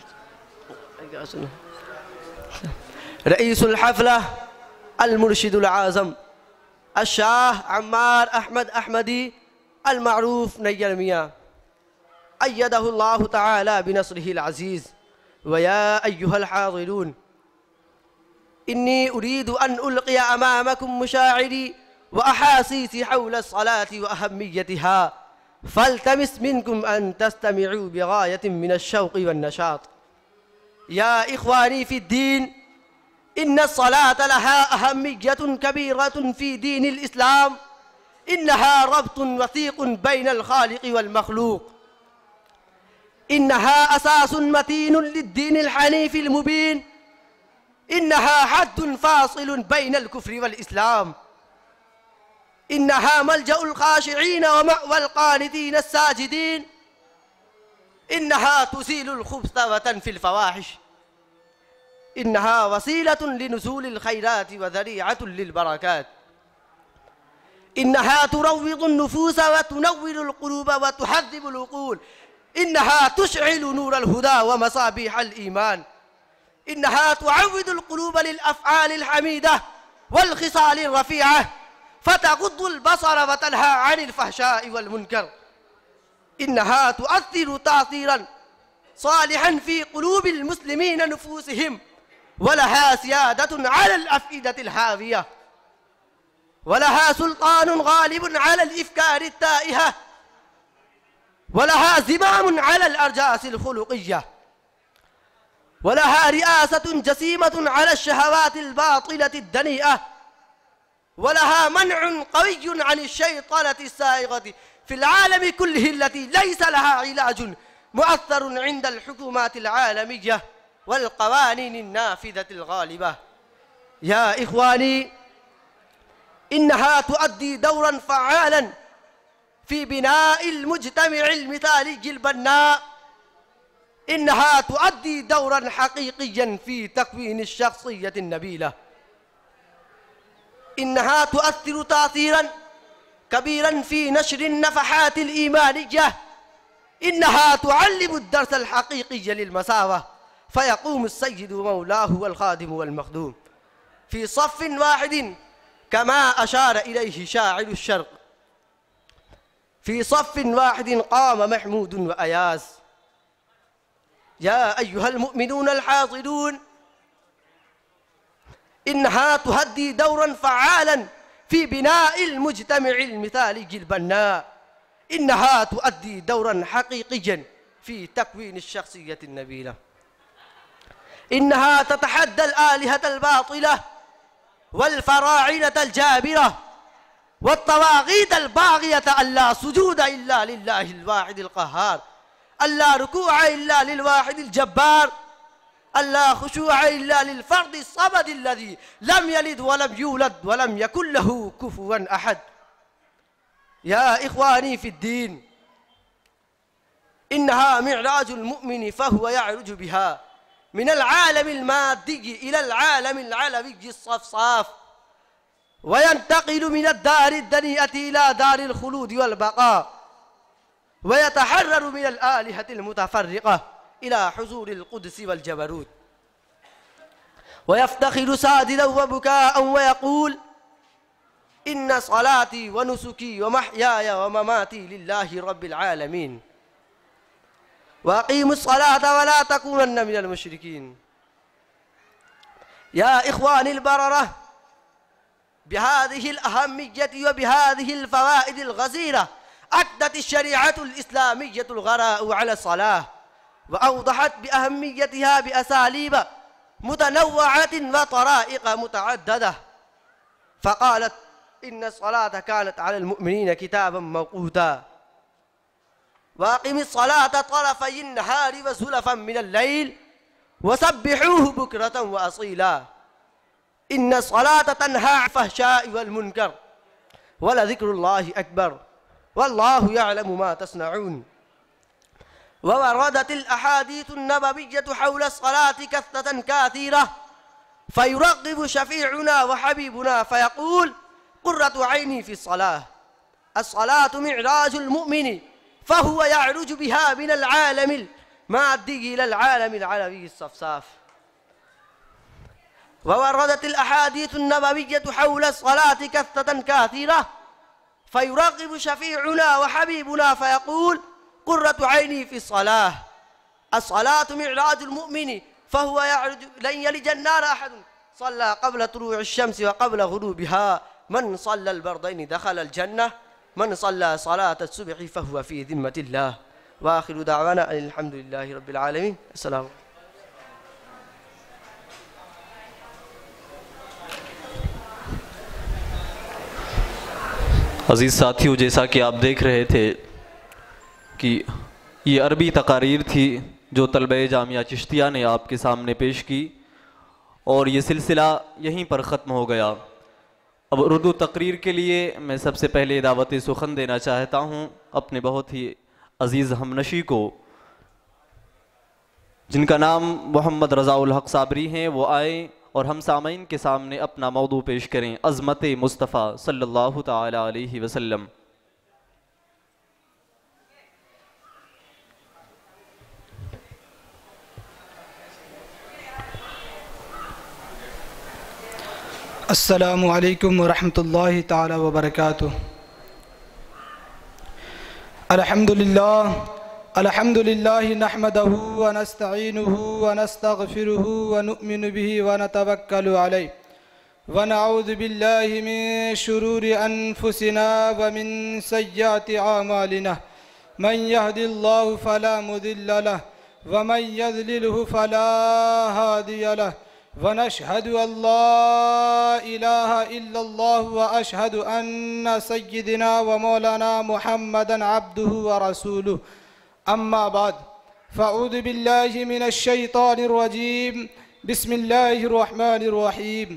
رئيس الحفلة المرشد العازم الشاه عمار أحمد أحمدي المعروف نيلميا، أيده الله تعالى بنصره العزيز. ويا أيها الحاضرون، إني أريد أن ألقي أمامكم مشاعري وأحاسيسي حول الصلاة وأهميتها، فالتمس منكم أن تستمعوا بغاية من الشوق والنشاط. يا إخواني في الدين، إن الصلاة لها أهمية كبيرة في دين الإسلام. إنها ربط وثيق بين الخالق والمخلوق، إنها أساس متين للدين الحنيف المبين، إنها حد فاصل بين الكفر والإسلام، إنها ملجأ الخاشعين ومأوى القانتين الساجدين، إنها تزيل الخبث وتنفي الفواحش، إنها وسيلة لنزول الخيرات وذريعة للبركات، إنها تروض النفوس وتنور القلوب وتحذب العقول، إنها تشعل نور الهدى ومصابيح الإيمان، إنها تعود القلوب للأفعال الحميدة والخصال الرفيعة، فتغض البصر وتنهى عن الفحشاء والمنكر، إنها تؤثر تأثيرا صالحا في قلوب المسلمين نفوسهم، ولها سيادة على الأفئدة الهاوية، ولها سلطان غالب على الإفكار التائهة، ولها زمام على الأرجاس الخلقية، ولها رئاسة جسيمة على الشهوات الباطلة الدنيئة، ولها منع قوي عن الشيطنة السائغة في العالم كله التي ليس لها علاج مؤثر عند الحكومات العالمية والقوانين النافذة الغالبة. يا إخواني، إنها تؤدي دورا فعالا في بناء المجتمع المثالي البناء، إنها تؤدي دورا حقيقيا في تكوين الشخصية النبيلة، إنها تؤثر تأثيرا كبيرا في نشر النفحات الإيمانية، إنها تعلم الدرس الحقيقي للمساواة، فيقوم السيد مولاه والخادم والمخدوم في صف واحد كما أشار إليه شاعر الشرق. في صف واحد قام محمود وأياز. يا أيها المؤمنون الحاضرون، إنها تهدي دورا فعالا في بناء المجتمع المثالي البناء، إنها تؤدي دورا حقيقيا في تكوين الشخصية النبيلة، إنها تتحدى الآلهة الباطلة والفراعنة الجابرة والطواغيت الباغية، ألا سجود إلا لله الواحد القهار، ألا ركوع إلا للواحد الجبار، ألا خشوع إلا للفرد الصمد الذي لم يلد ولم يولد ولم يكن له كفوا أحد. يا إخواني في الدين، إنها معراج المؤمن، فهو يعرج بها من العالم المادي إلى العالم العلوي الصفصاف، وينتقل من الدار الدنيئة إلى دار الخلود والبقاء، ويتحرر من الآلهة المتفرقة إلى حضور القدس والجبروت. वयफ्तखिरु साजिदन व बुकाअन व यक़ूल इन्ना सलाती व नुसुकी व महयाया व ममाती लिल्लाहि रब्बिल आलमीन व अक़ीमुस सलाता व ला तकूनन्ना मिनल मुशरिकीन। या इख़वानिल बररह बिहादिहिल अहम्मिय्यति व बिहादिहिल फ़वाइदिल गज़ीरा अक़दत शरीअतुल इस्लामिय्यतुल ग़राअ अला सलाह व अवदहत बिअहम्मियतिहा बिअसालीब मुतनव्वअतिन व तराइक़ मुतअद्ददा फ़क़ालत इन्न सलात कानत अलल मुअमिनीन किताबन मौक़ूता व अक़िमिस सलाता तरफ़यिन नहारि व ज़ुलफ़न मिनल लैल व सब्बिहूहु बुक्रतन व असीला इन्न सलात तन्हा अनिल फ़हशाइ वल मुनकर व लज़िक्रुल्लाहि अकबर वल्लाहु यअलमु मा तस्नऊन। व वरदतिल अहादीथुन नबविय्यतु हौल अस्सलाति कस्रतन कासीरा फ़युरग़्गिबु शफ़ीउना व हबीबुना फ़यक़ूल क़ुर्रतु ऐनी फ़िस्सलाह अस्सलातु मिअराजुल मुअमिनि फ़हुव यअरुजु बिहा मिनल आलमिल माद्दी इलल आलमिल अलविय्यिस सफ़साफ़। व वरदतिल अहादीथुन नबविय्यतु हौल अस्सलाति कस्रतन कासीरा फ़युरग़्गिबु शफ़ीउना व हबीबुना फ़यक़ूल क़ुर्रतु ऐनी फ़िस्सलाह अस्सलातु मिअराजुल मुअमिनि फ़हुव यअरुजु लन यलिजन नार अहदुन सल्ला क़ब्ल तुलूइश शम्सि व क़ब्ल ग़ुरूबिहा मन सल्लल बरदैनि दख़लल जन्नह मन सल्ला सलातस सुबहि फ़हुव फ़ी ज़िम्मतिल्लाह व आख़िरु दअवाना अनिल हम्दुलिल्लाहि रब्बिल आलमीन। अस्सलामु अज़ीज़ साथियों, जैसा कि आप देख रहे थे कि ये अरबी तकारीर थी जो तलबे जामिया चिश्तिया ने आपके सामने पेश की और ये सिलसिला यहीं पर ख़त्म हो गया। अब उर्दू तकरीर के लिए मैं सबसे पहले दावत सुखन देना चाहता हूँ अपने बहुत ही अज़ीज़ हमनशी को, जिनका नाम मोहम्मद रज़ाउल हक़ साबरी हैं। वो आए और हम सामईन के सामने अपना मौदू पेश करें, अज़मत मुस्तफ़ा सल्लल्लाहु ताला अलैहि वसल्लम। अस्सलामु अलैकुम वरहमतुल्लाहि ताला वबरकातुह। अल्हम्दुलिल्लाह अल्हम्दुलिल्लाहि नहमदहु व नस्तईनुहु व नस्तगफिरुहु व नु'मिनु बिही व नतवक्कलु अलैहि व नऊज़ु बिल्लाहि मिन शुरूरि अनफुसिना व मिन सय्यिआति अमालिना मन यहदिल्लाहु फला मुदिल्ल लहु व मन यज़लिलहु फला हादिय लहु व नशहदु अल्ला इलाहा इल्लल्लाह व अशहदु अन्ना सय्यिदना व मौलाना मुहम्मदन अब्दुहु व रसूलुहु। अम्मा बाद फ़अऊज़ु बिल्लाहि मिनश शैतानिर रजीम बिस्मिल्लाहिर रहमानिर रहीम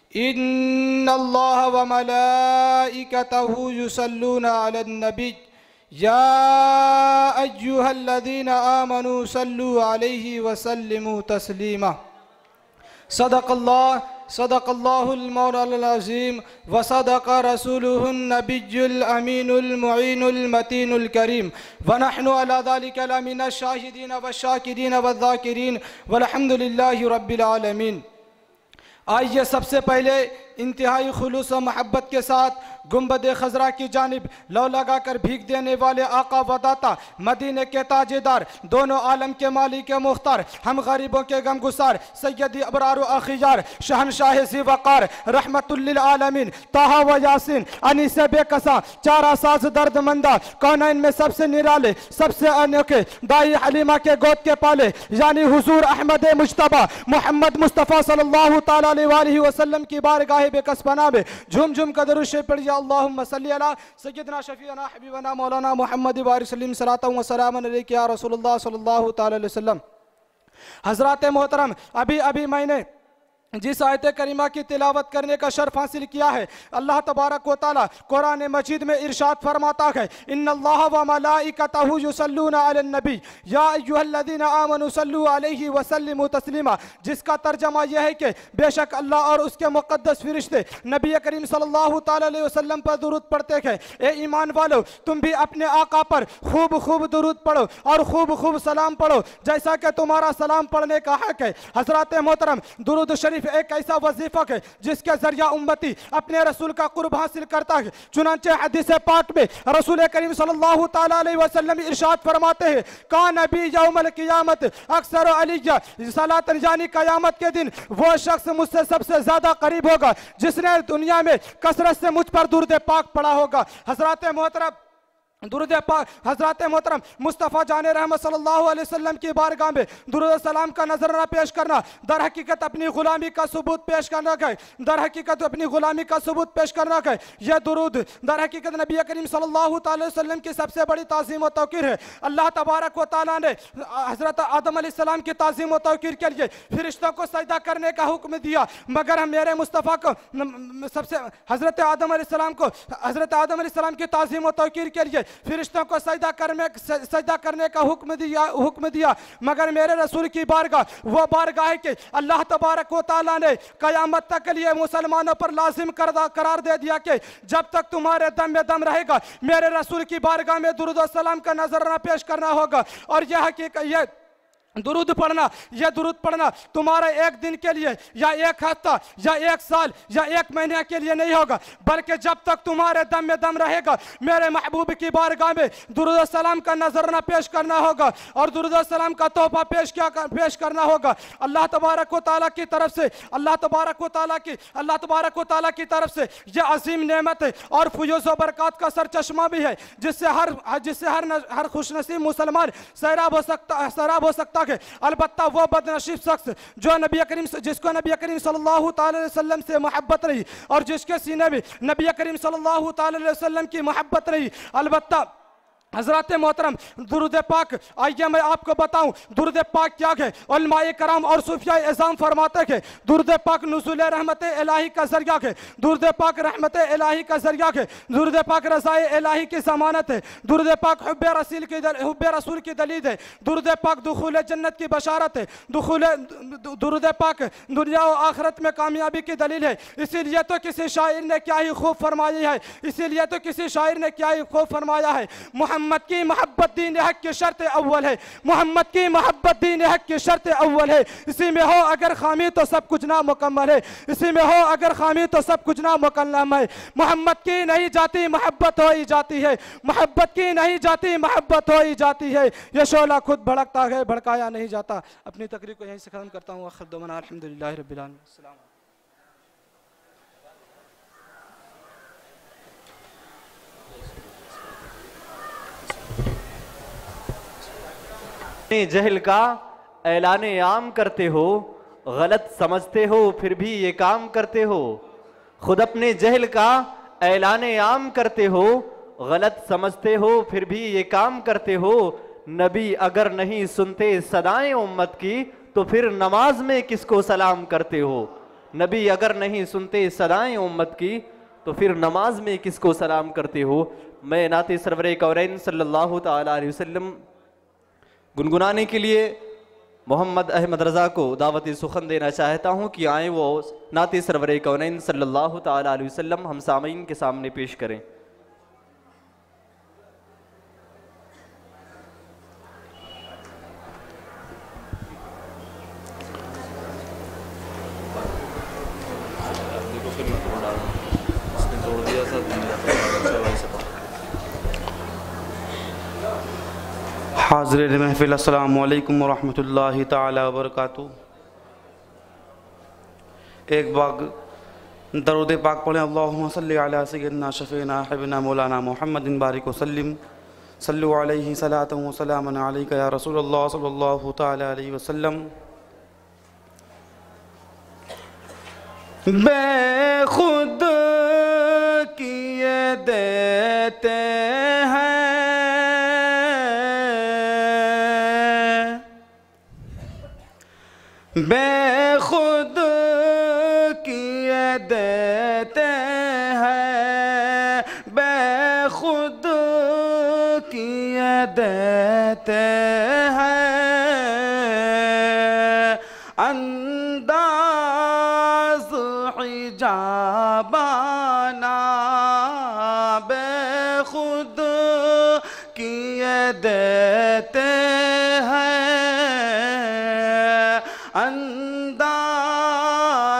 इन्नल्लाहा व मलाइकतहु युसल्लूना अलन नबी या अय्युहल्लज़ीना आमनू सल्लू अलैहि व सल्लिमू तस्लीमा। सदक़ल्लाह सदक़ल्लाहुल मौलाना अज़ीम व सदक़ रसूलुहुन नबियुल अमीनुल मुईनुल मतीनुल करीम व नहनु अला ज़ालिका लमिनश शाहिदीन व शाकिरीन व ज़ाकिरीन वल्हम्दुलिल्लाहि रब्बिल आलमीन। आइए सबसे पहले इंतहाई खुलूस व मोहब्बत के साथ गुंबद खजरा की जानिब लौ लगा कर भीख देने वाले आका वदाता मदीने के ताजेदार दोनों आलम के मालिक मुख्तार हम गरीबों के गमगुसार सैयदी अबरार अखियार शहनशाह ज़ी वक़ार रहमतुल लिल आलमीन ताहा व यासीन अनीस बेकसा चारा साज दर्दमंदा कौनैन में सबसे निराले सबसे अनोखे दाई हलीमा के गोद के पाले यानी हुजूर अहमद मुज्तबा मोहम्मद मुस्तफ़ा सल्लल्लाहु ताला अलैहि वसल्लम की बारगाह बेकसपना में झूम झूम का दरूद शरीफ पढ़िए। अल्लाहुम्मा सल्ली अला सय्यदना शफीअना हबीबना मौलाना मुहम्मद व सल्लिम सलातन व सलामन अलैका या रसूलुल्लाह सल्लल्लाहु ताला अलैहि वसल्लम। हज़रात मोहतरम, अभी अभी मैंने जिस आयत करीमा की तिलावत करने का शर्फ हासिल किया है, अल्लाह तबारक व तआला कुरान मजीद में इरशाद फरमाता है इन्नल्लाह व मलाइकतहु युसल्लूना अलन नबी या अय्युहल्लज़ीना आमनू सल्लू अलैहि व सल्लिमू तस्लीमा, जिसका तर्जमा यह है कि बेशक अल्लाह और उसके मुक़द्दस फरिश्ते नबी करीम सल्लल्लाहु ताला अलैहि वसल्लम पर दुरूद पढ़ते हैं। ए ईमान वालो, तुम भी अपने आका पर खूब खूब दुरूद पढ़ो और खूब खूब सलाम पढ़ो जैसा कि तुम्हारा सलाम पढ़ने का हक है। हज़रात मोहतरम, दुरूद शरीफ शरीफ एक ऐसा वजीफा है जिसके जरिया उम्मती अपने रसूल का कुर्ब हासिल करता है। चुनांचे हदीस पाक में रसूल करीम सल्लल्लाहु तआला अलैहि वसल्लम इरशाद फरमाते हैं, का नबी यौमल क़ियामत अक्सर अलिया सलातन, यानी क़यामत के दिन वो शख्स मुझसे सबसे ज्यादा करीब होगा जिसने दुनिया में कसरत से मुझ पर दुरूद पाक पढ़ा होगा। हजरत मोहतरम दुरूद पाक हजरत मोहतरम मुस्तफ़ा जाने रहमत सल्लल्लाहु अलैहि वसल्लम की बारगाह में दुरूद सलाम का नजराना पेश करना दर हकीकत अपनी गुलामी का सबूत पेश करना है। दर हकीकत अपनी गुलामी का सबूत पेश करना है। यह दुरूद दर हकीकत नबी करीम सल्लल्लाहु अलैहि वसल्लम की सबसे बड़ी ताज़ीम व तौक़ीर है। अल्लाह तबारक व तआला ने हजरत आदम अलैहिस्सलाम की ताज़ीम व तौक़ीर के लिए फरिश्तों को सजदा करने का हुक्म दिया, मगर हम मेरे मुस्तफ़ा को सबसे हजरत आदम अलैहिस्सलाम को हजरत आदम अलैहिस्सलाम की ताज़ीम व तौक़ीर के लिए फरिश्तों को सजदा करने सजदा करने का हुक्म दिया हुक्म दिया मगर मेरे रसूल की बारगाह वो बारगाह है कि अल्लाह तबारक व तआला ने क़यामत तक के लिए मुसलमानों पर लाजिम करार दे दिया कि जब तक तुम्हारे दम में दम रहेगा मेरे रसूल की बारगाह में दुरूद व सलाम का नजराना पेश करना होगा। और यह हकीकत यह दुरूद पढ़ना यह दुरूद पढ़ना तुम्हारा एक दिन के लिए या एक हफ्ता या एक साल या एक महीने के लिए नहीं होगा, बल्कि जब तक तुम्हारे दम में दम रहेगा मेरे महबूब की बारगाह में दुरूद सलाम का नजराना पेश करना होगा और दुरूद सलाम का तोहफा पेश क्या कर, पेश करना होगा। अल्लाह तबारक व तआला की तरफ से अल्लाह तबारक व तआला की अल्लाह तबारक व तआला की तरफ से यह अजीम नेमत है और फयूज़ व बरक़ात का सरचश्मा भी है जिससे हर जिससे हर हर खुशनसीब मुसलमान सैराब हो सकता सैराब हो सकता है। अलबत्ता वो बदनसीब शख्स जो नबी करीम जिसको नबी करीम सल्लल्लाहु तआला अलैहि वसल्लम से मोहब्बत रही और जिसके सीने में नबी करीम सल्लल्लाहु तआला अलैहि वसल्लम की मोहब्बत रही। अलबत्ता हजरत मोहतरम दुरूद पाक, आइए मैं आपको बताऊं दुरूद पाक क्या है। उलमाए कराम और सूफिया इज़ाम फरमाते हैं दुरूद पाक नुज़ुल रहमत इलाही का जरिया है, दुरूद पाक रहमत इलाही का जरिया है, दुरूद पाक रज़ाए इलाही की ज़मानत है, दुरूद पाक हुब्बे रसूल की हुब्बे रसूल की दलील है, दुरूद पाक दुखूल जन्नत की बशारत है, दुखूल दुरूद पाक दुनिया और आखिरत में कामयाबी की दलील है। इसीलिए तो किसी शायर ने क्या ही खूब फरमाई है इसीलिए तो किसी शायर ने क्या ही खूब फरमाया है, मोहम्मद की मोहब्बत दीन हक की शर्त अव्वल है, मोहम्मद की मोहब्बत दीन हक की शर्त अव्वल है। इसी में हो अगर खामी तो सब कुछ नामुकम्मल है, इसी में हो अगर खामी तो सब कुछ नामुकम्मल है। मोहम्मद की नहीं जाती मोहब्बत हो ही जाती है, मोहब्बत की नहीं जाती मोहब्बत हो ही जाती है। यह शोला खुद भड़कता है भड़काया नहीं जाता। अपनी तकरीर को यहीं से खत्म करता हूँ। अल्हम्दुलिल्लाह रब्बिल आलमीन। जहल का ऐलान आम करते हो, गलत समझते हो फिर भी ये काम करते हो। खुद अपने जहल का ऐलान आम करते हो, गलत समझते हो फिर भी ये काम करते हो। नबी अगर नहीं सुनते सदाएं उम्मत की तो फिर नमाज में किसको सलाम करते हो। नबी अगर नहीं सुनते सदाएं उम्मत की तो फिर नमाज में किसको सलाम करते हो। मैं नाते सरवरे कौरैन सल्लल्लाहु तआला अलैहि वसल्लम गुनगुनाने के लिए मोहम्मद अहमद रज़ा को दावत सुखन देना चाहता हूँ कि आए वो नाते सरवरे कौनैन सल्लल्लाहु तआला अलैहि वसल्लम हम सामीन के सामने पेश करें। हाज़िर महफ़िल अस्सलामु अलैकुम वरहमतुल्लाहि ताला वबरकातुहू। एक बाग दरूद पाक पढ़ें। अल्लाहुम्मा सल्लि अला सय्यिदिना शफ़ीना हबीबना मौलाना मुहम्मदिन बारिक वसल्लिम सल्लु अलैहि सलातन व सलामन अलैका या रसूलल्लाह सल्लल्लाहु ताला अलैहि वसल्लम। बेखुद किए देते हैं बेखुद किए देते हैं, बेखुद किए देते हैं। अंदाज़ हिजाबाना बेखुद किए देते हैं। अंदाज़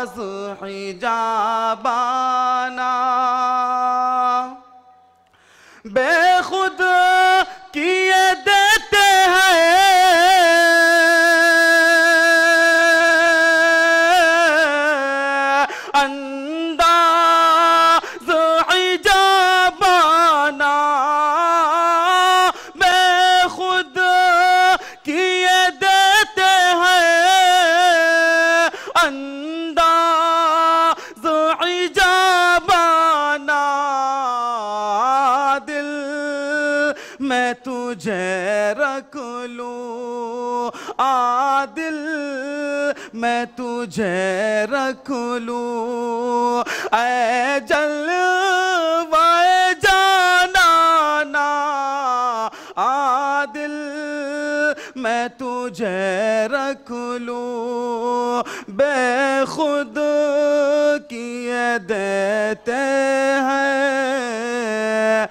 तुझे रख लूं, आदिल मैं तुझे रख लूं, ऐ जलवाए जानाना आदिल मैं तुझे रख लूं, बेखुद किए देते हैं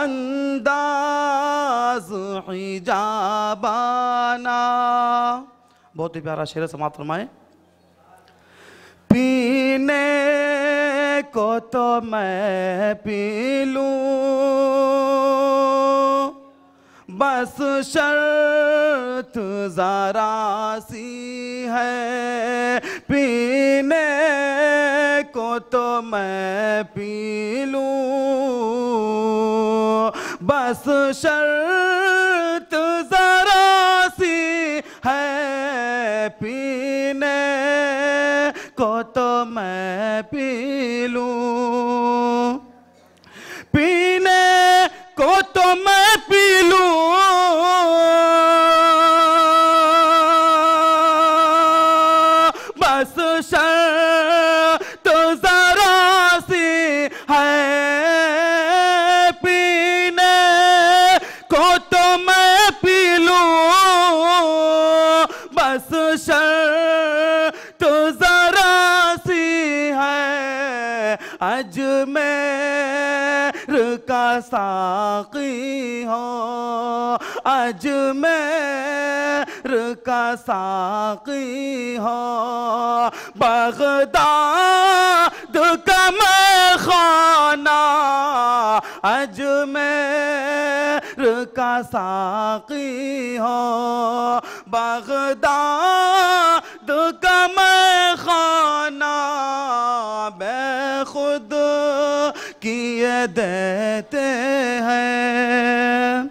अंदाज हिजाबाना। बहुत ही प्यारा शेर समाप्त फरमाए। पीने को तो मैं पी लूं, बस शर्त जरा सी है, पीने को तो मैं पी लूं, बस शर्त जरा सी है, पीने को तो मैं पी लूं, पीने को तो मैं पी लूं, बस शर्त जरा सी है, पीने को तो मैं पी लूं, बस शर्त जरा सी है, अजमेर का साक़ी हो, अजमेर का साक़ी हो, बगदाद का मैखाना, अजमेर का साक़ी हो, बगदाद का मैखाना, बेखुद किए देते हैं,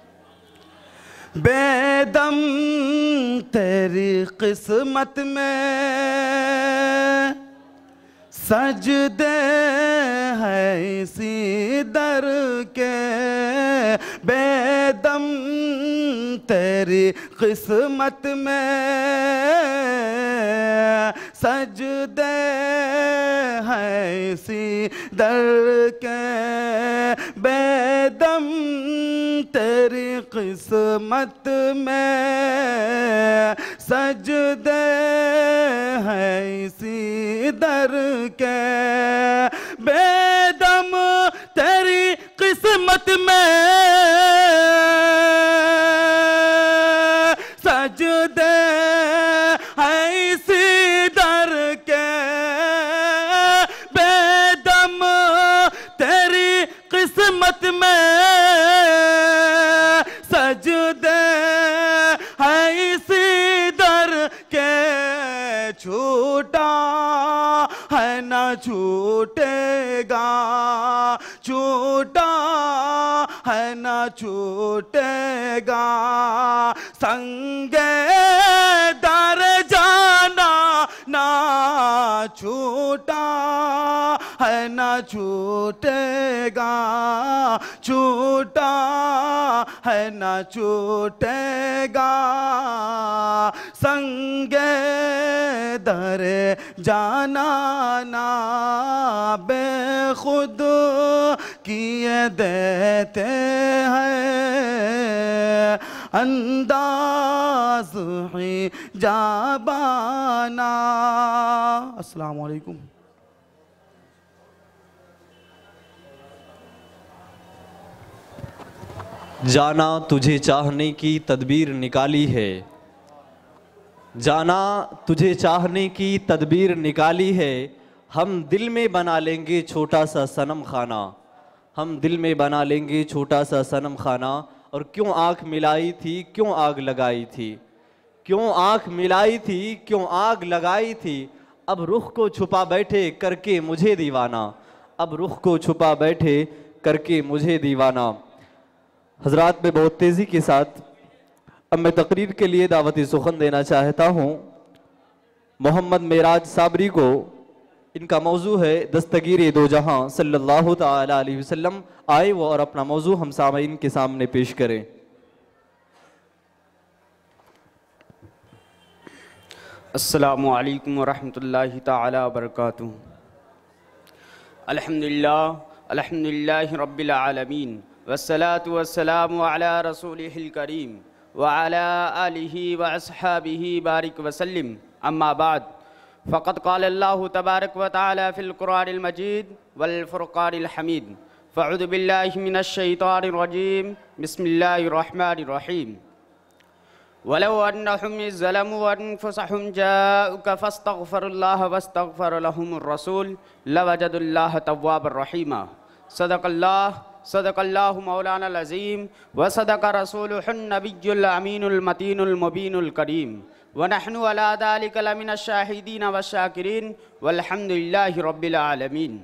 बेदम तेरी किस्मत में सजदे हैं इसी दर के, बेदम तेरी किस्मत में सजदे हैं इसी दर के, बेदम तेरी किस्मत में सजदे हैं इसी दर के, बेदम तेरी किस्मत में सजदे हैं इसी दर के, बेदम तेरी किस्मत में सजदे हैं इसी दर के, छूटा है ना छूटेगा, छूटा है ना छूटेगा, संगे दर जाना ना छूटा है ना छूटेगा, छूटा है ना छूटेगा, संगे दर जाना ना बेखुद किए देते हैं अंदाज ही जाबाना। अस्सलाम वालेकुम। जाना तुझे चाहने की तदबीर निकाली है, जाना तुझे चाहने की तदबीर निकाली है, हम दिल में बना लेंगे छोटा सा सनम खाना, हम दिल में बना लेंगे छोटा सा सनम खाना। और क्यों आँख मिलाई थी, क्यों आग लगाई थी, क्यों आँख मिलाई थी, क्यों आग लगाई थी, अब रुख को छुपा बैठे करके मुझे दीवाना, अब रुख को छुपा बैठे करके मुझे दीवाना। हजरात में बहुत तेज़ी के साथ अब मैं तकरीर के लिए दावती सुखन देना चाहता हूँ मोहम्मद मेराज साबरी को। इनका मौजू है दस्तगीर दो जहां सल्लल्लाहु ताला अलैहि वसल्लम। आए वो और अपना मौजू हम सामईन के सामने पेश करें। अस्सलामु अलैकुम वरहमतुल्लाहि ताला वबरकातुहू। अल्हम्दुलिल्लाह अल्हम्दुलिल्लाहि रब्बिल आलमीन वस्सलातु वस्सलामु अला रसूलिहिल करीम व अला आलिहि व अस्हाबिहि बारिक वसल्लिम। अम्मा बाद फ़क़द क़ाल अल्लाहु तबारक व तआला फ़िल क़ुरआनिल मजीद वल फ़ुरक़ानिल हमीद। फ़अऊज़ु बिल्लाहि मिनश शैतानिर रजीम। बिस्मिल्लाहिर रहमानिर रहीम। वलौ अन्नहुम ज़लमू अनफुसहुम जाऊक फ़स्तग़फ़िरुल्लाह वस्तग़फ़र लहुमुर रसूल लवजदुल्लाह तव्वाबर रहीमा। सदक़ल्लाह सदक़ल्लाहु मौलानाल अज़ीम व सदक़ रसूलुहुन नबिय्युल अमीनुल मतीनुल मुबीनुल करीम व नहनु अला ज़ालिका लमिनश शाहिदीन व शाकिरीन वल्हम्दुलिल्लाहि रब्बिल आलमीन।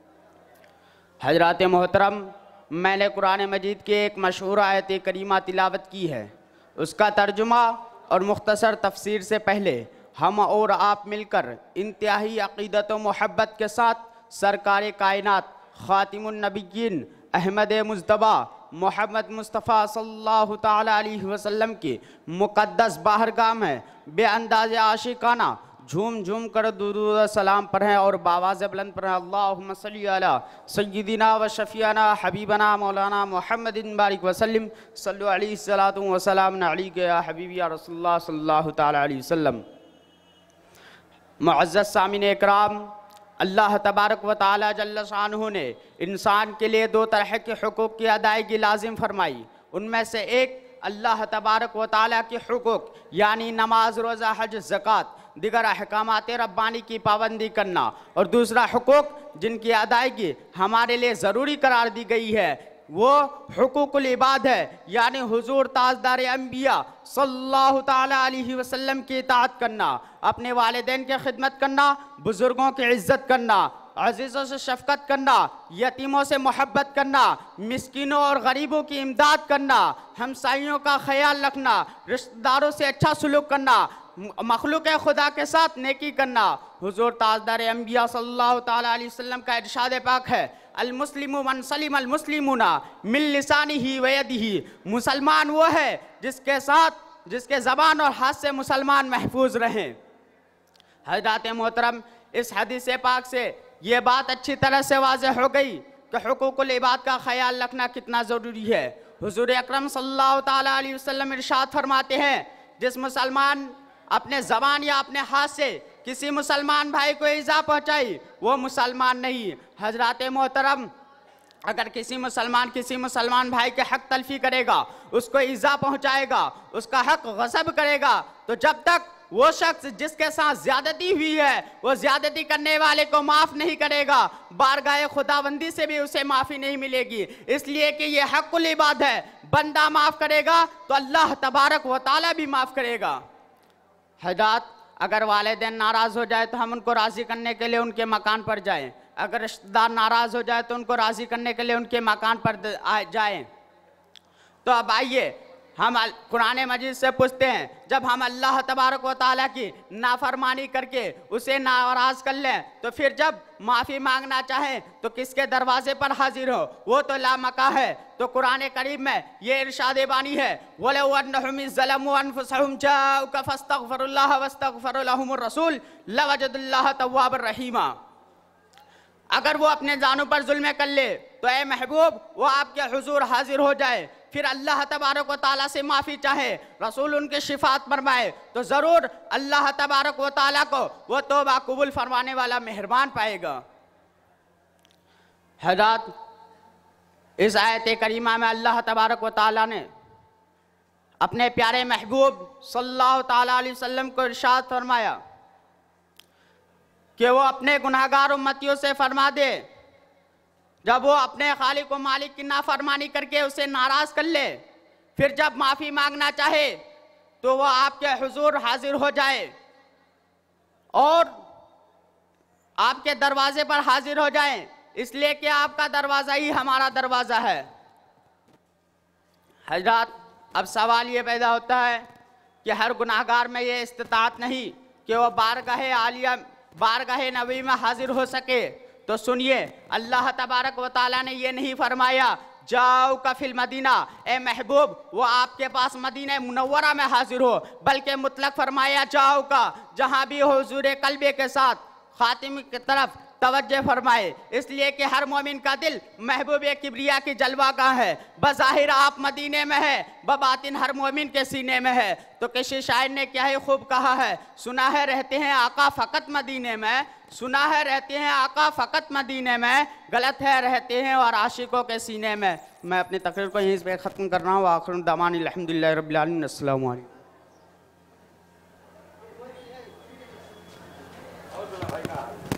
हज़रात मोहतरम, मैंने कुरान मजीद के एक मशहूर आयत करीमा तिलावत की है। उसका तर्जुमा और मुख्तसर तफसीर से पहले हम और आप मिलकर इंतहाई अक़ीदत व मोहब्बत के साथ सरकार कायनात ख़ातिमुन नबिय्यीन अहमद मुज्तबा मोहम्मद मुस्तफ़ा सल्लल्लाहु ताला अलैहि वसल्लम के मुक़द्दस बाहरगाह में बेअंदाज़ आशिकाना झूम झूम कर दुरूद सलाम पढ़ें और बावाज़ बुलंद पढ़ें अल्लाहुम्मा सल्ली अला सय्यिदिना व शफ़ीअना हबीबना मौलाना मुहम्मदिन बारिक वसल्लिम सल्लु अलैहि सलातु व सलाम अलैका या हबीबी या रसूलुल्लाह सल्लल्लाहु ताला अलैहि वसल्लम। मुअज़्ज़ज़ सामिन इकराम, अल्लाह तबारक व ताला जल्ल शानुहु ने इंसान के लिए दो तरह के हुकूक़ की अदायगी लाजिम फरमाई। उनमें से एक अल्लाह तबारक व ताला के हुकूक़ यानी नमाज, रोज़ा, हज, ज़कात, दिगर अहकामात रब्बानी की पाबंदी करना, और दूसरा हुकूक़ जिनकी अदायगी हमारे लिए ज़रूरी करार दी गई है वो हुकूकुल इबाद है, यानी हुजूर ताजदार अंबिया सल्लल्लाहु ताला अलैहि वसल्लम की इताअत करना, अपने वालिदैन की खिदमत करना, बुज़ुर्गों की इज़्ज़त करना, अजीज़ों से शफ़क़त करना, यतीमों से मोहब्बत करना, मिस्कीनों और गरीबों की इमदाद करना, हमसाइयों का ख्याल रखना, रिश्तेदारों से अच्छा सलूक करना, मखलूक खुदा के साथ नेकी करना। हुजूर ताजदार अंबिया सल्लल्लाहु ताला अलैहि वसल्लम का इरशाद पाक है, अल मुस्लिमु मन सलिम अल मुस्लिमुना मिन लिसानिही व यदिही। मुसलमान वो है जिसके साथ जिसके ज़बान और हाथ से मुसलमान महफूज रहें। हज़रात मोहतरम, इस हदीस पाक से ये बात अच्छी तरह से वाज़ेह हो गई कि हुकूकुल इबाद का ख्याल रखना कितना ज़रूरी है। हुजूर अकरम सल्लल्लाहु ताला अलैहि वसल्लम इरशाद फरमाते हैं, जिस मुसलमान अपने ज़बान या अपने हाथ से किसी मुसलमान भाई को ईज़ा पहुँचाई वो मुसलमान नहीं। हज़रात मोहतरम, अगर किसी मुसलमान किसी मुसलमान भाई के हक़ तलफ़ी करेगा, उसको ईज़ा पहुँचाएगा, उसका हक़ गसब करेगा, तो जब तक वो शख्स जिसके साथ ज़्यादती हुई है वो ज़्यादती करने वाले को माफ़ नहीं करेगा, बारगाह खुदाबंदी से भी उसे माफ़ी नहीं मिलेगी। इसलिए कि ये हक़्क़ुल इबाद है, बंदा माफ़ करेगा तो अल्लाह तबारक व ताला भी माफ़ करेगा। हज़रात, अगर वालिदैन नाराज़ हो जाए तो हम उनको राज़ी करने के लिए उनके मकान पर जाएं, अगर रिश्तेदार नाराज़ हो जाए तो उनको राज़ी करने के लिए उनके मकान पर जाएं। तो अब आइए हम कुरान मजीद से पूछते हैं, जब हम अल्लाह तबारक व ताला की नाफरमानी करके उसे नाराज़ कर लें तो फिर जब माफ़ी मांगना चाहें तो किसके दरवाजे पर हाजिर हो? वो तो लामका है। तो कुरान करीम में ये इरशाद बानी है, वलौ अन्नहुम ज़लमू अनफुसहुम जाऊक फ़स्तग़फ़िरुल्लाह वस्तग़फ़र लहुमुर रसूल लवजदुल्लाह तव्वाबर रहीमा। अगर वो अपने जानों पर जुल्म कर ले तो ए महबूब वो आपके हुजूर हाजिर हो जाए, फिर अल्लाह तबारक व ताला से माफ़ी चाहे, रसूल उनके शिफात फरमाए, तो ज़रूर अल्लाह तबारक व ताला को वो तौबा कबूल फरमाने वाला मेहरबान पाएगा। हज़रात, इस आयत करीमा में अल्लाह तबारक व ताला ने अपने प्यारे महबूब सल्लल्लाहु ताला अलैहि वसल्लम को इरशाद फरमाया कि वो अपने गुनाहगार उम्मतियों से फरमा दे, जब वो अपने खालिक व मालिक की नाफरमानी करके उसे नाराज़ कर ले, फिर जब माफ़ी मांगना चाहे तो वो आपके हुजूर हाजिर हो जाए और आपके दरवाजे पर हाजिर हो जाए, इसलिए कि आपका दरवाज़ा ही हमारा दरवाज़ा है। हज़रात, अब सवाल ये पैदा होता है कि हर गुनाहगार में ये इस्तिताअत नहीं कि वह बारगाह आलिया बारगाह नबी में हाजिर हो सके। तो सुनिए, अल्लाह तबारक व ताला ने ये नहीं फरमाया जाओ का फिल मदीना, ए महबूब वो आपके पास मदीना मुनव्वरा में हाजिर हो, बल्कि मुतलक फरमाया जाओ का जहाँ भी हो हुजूर कल्बे के साथ खातिम की तरफ तवज्जो फरमाए, इसलिए कि हर मोमिन का दिल महबूब किबरिया की जलवागाह है। बज़ाहिर आप मदीने में है, बबातिन हर मोमिन के सीने में है। तो किसी शायर ने क्या है खूब कहा है, सुना है रहते हैं आका फ़कत मदीने में, सुना है रहते हैं आका फ़कत मदीने में, गलत है रहते हैं और आशिकों के सीने में। मैं अपनी तकरीर को यहीं पे ख़त्म कर रहा हूँ। आखिर दमानी अल्हम्दुलिल्लाहि रब्बिल आलमीन। अस्सलामु अलैकुम।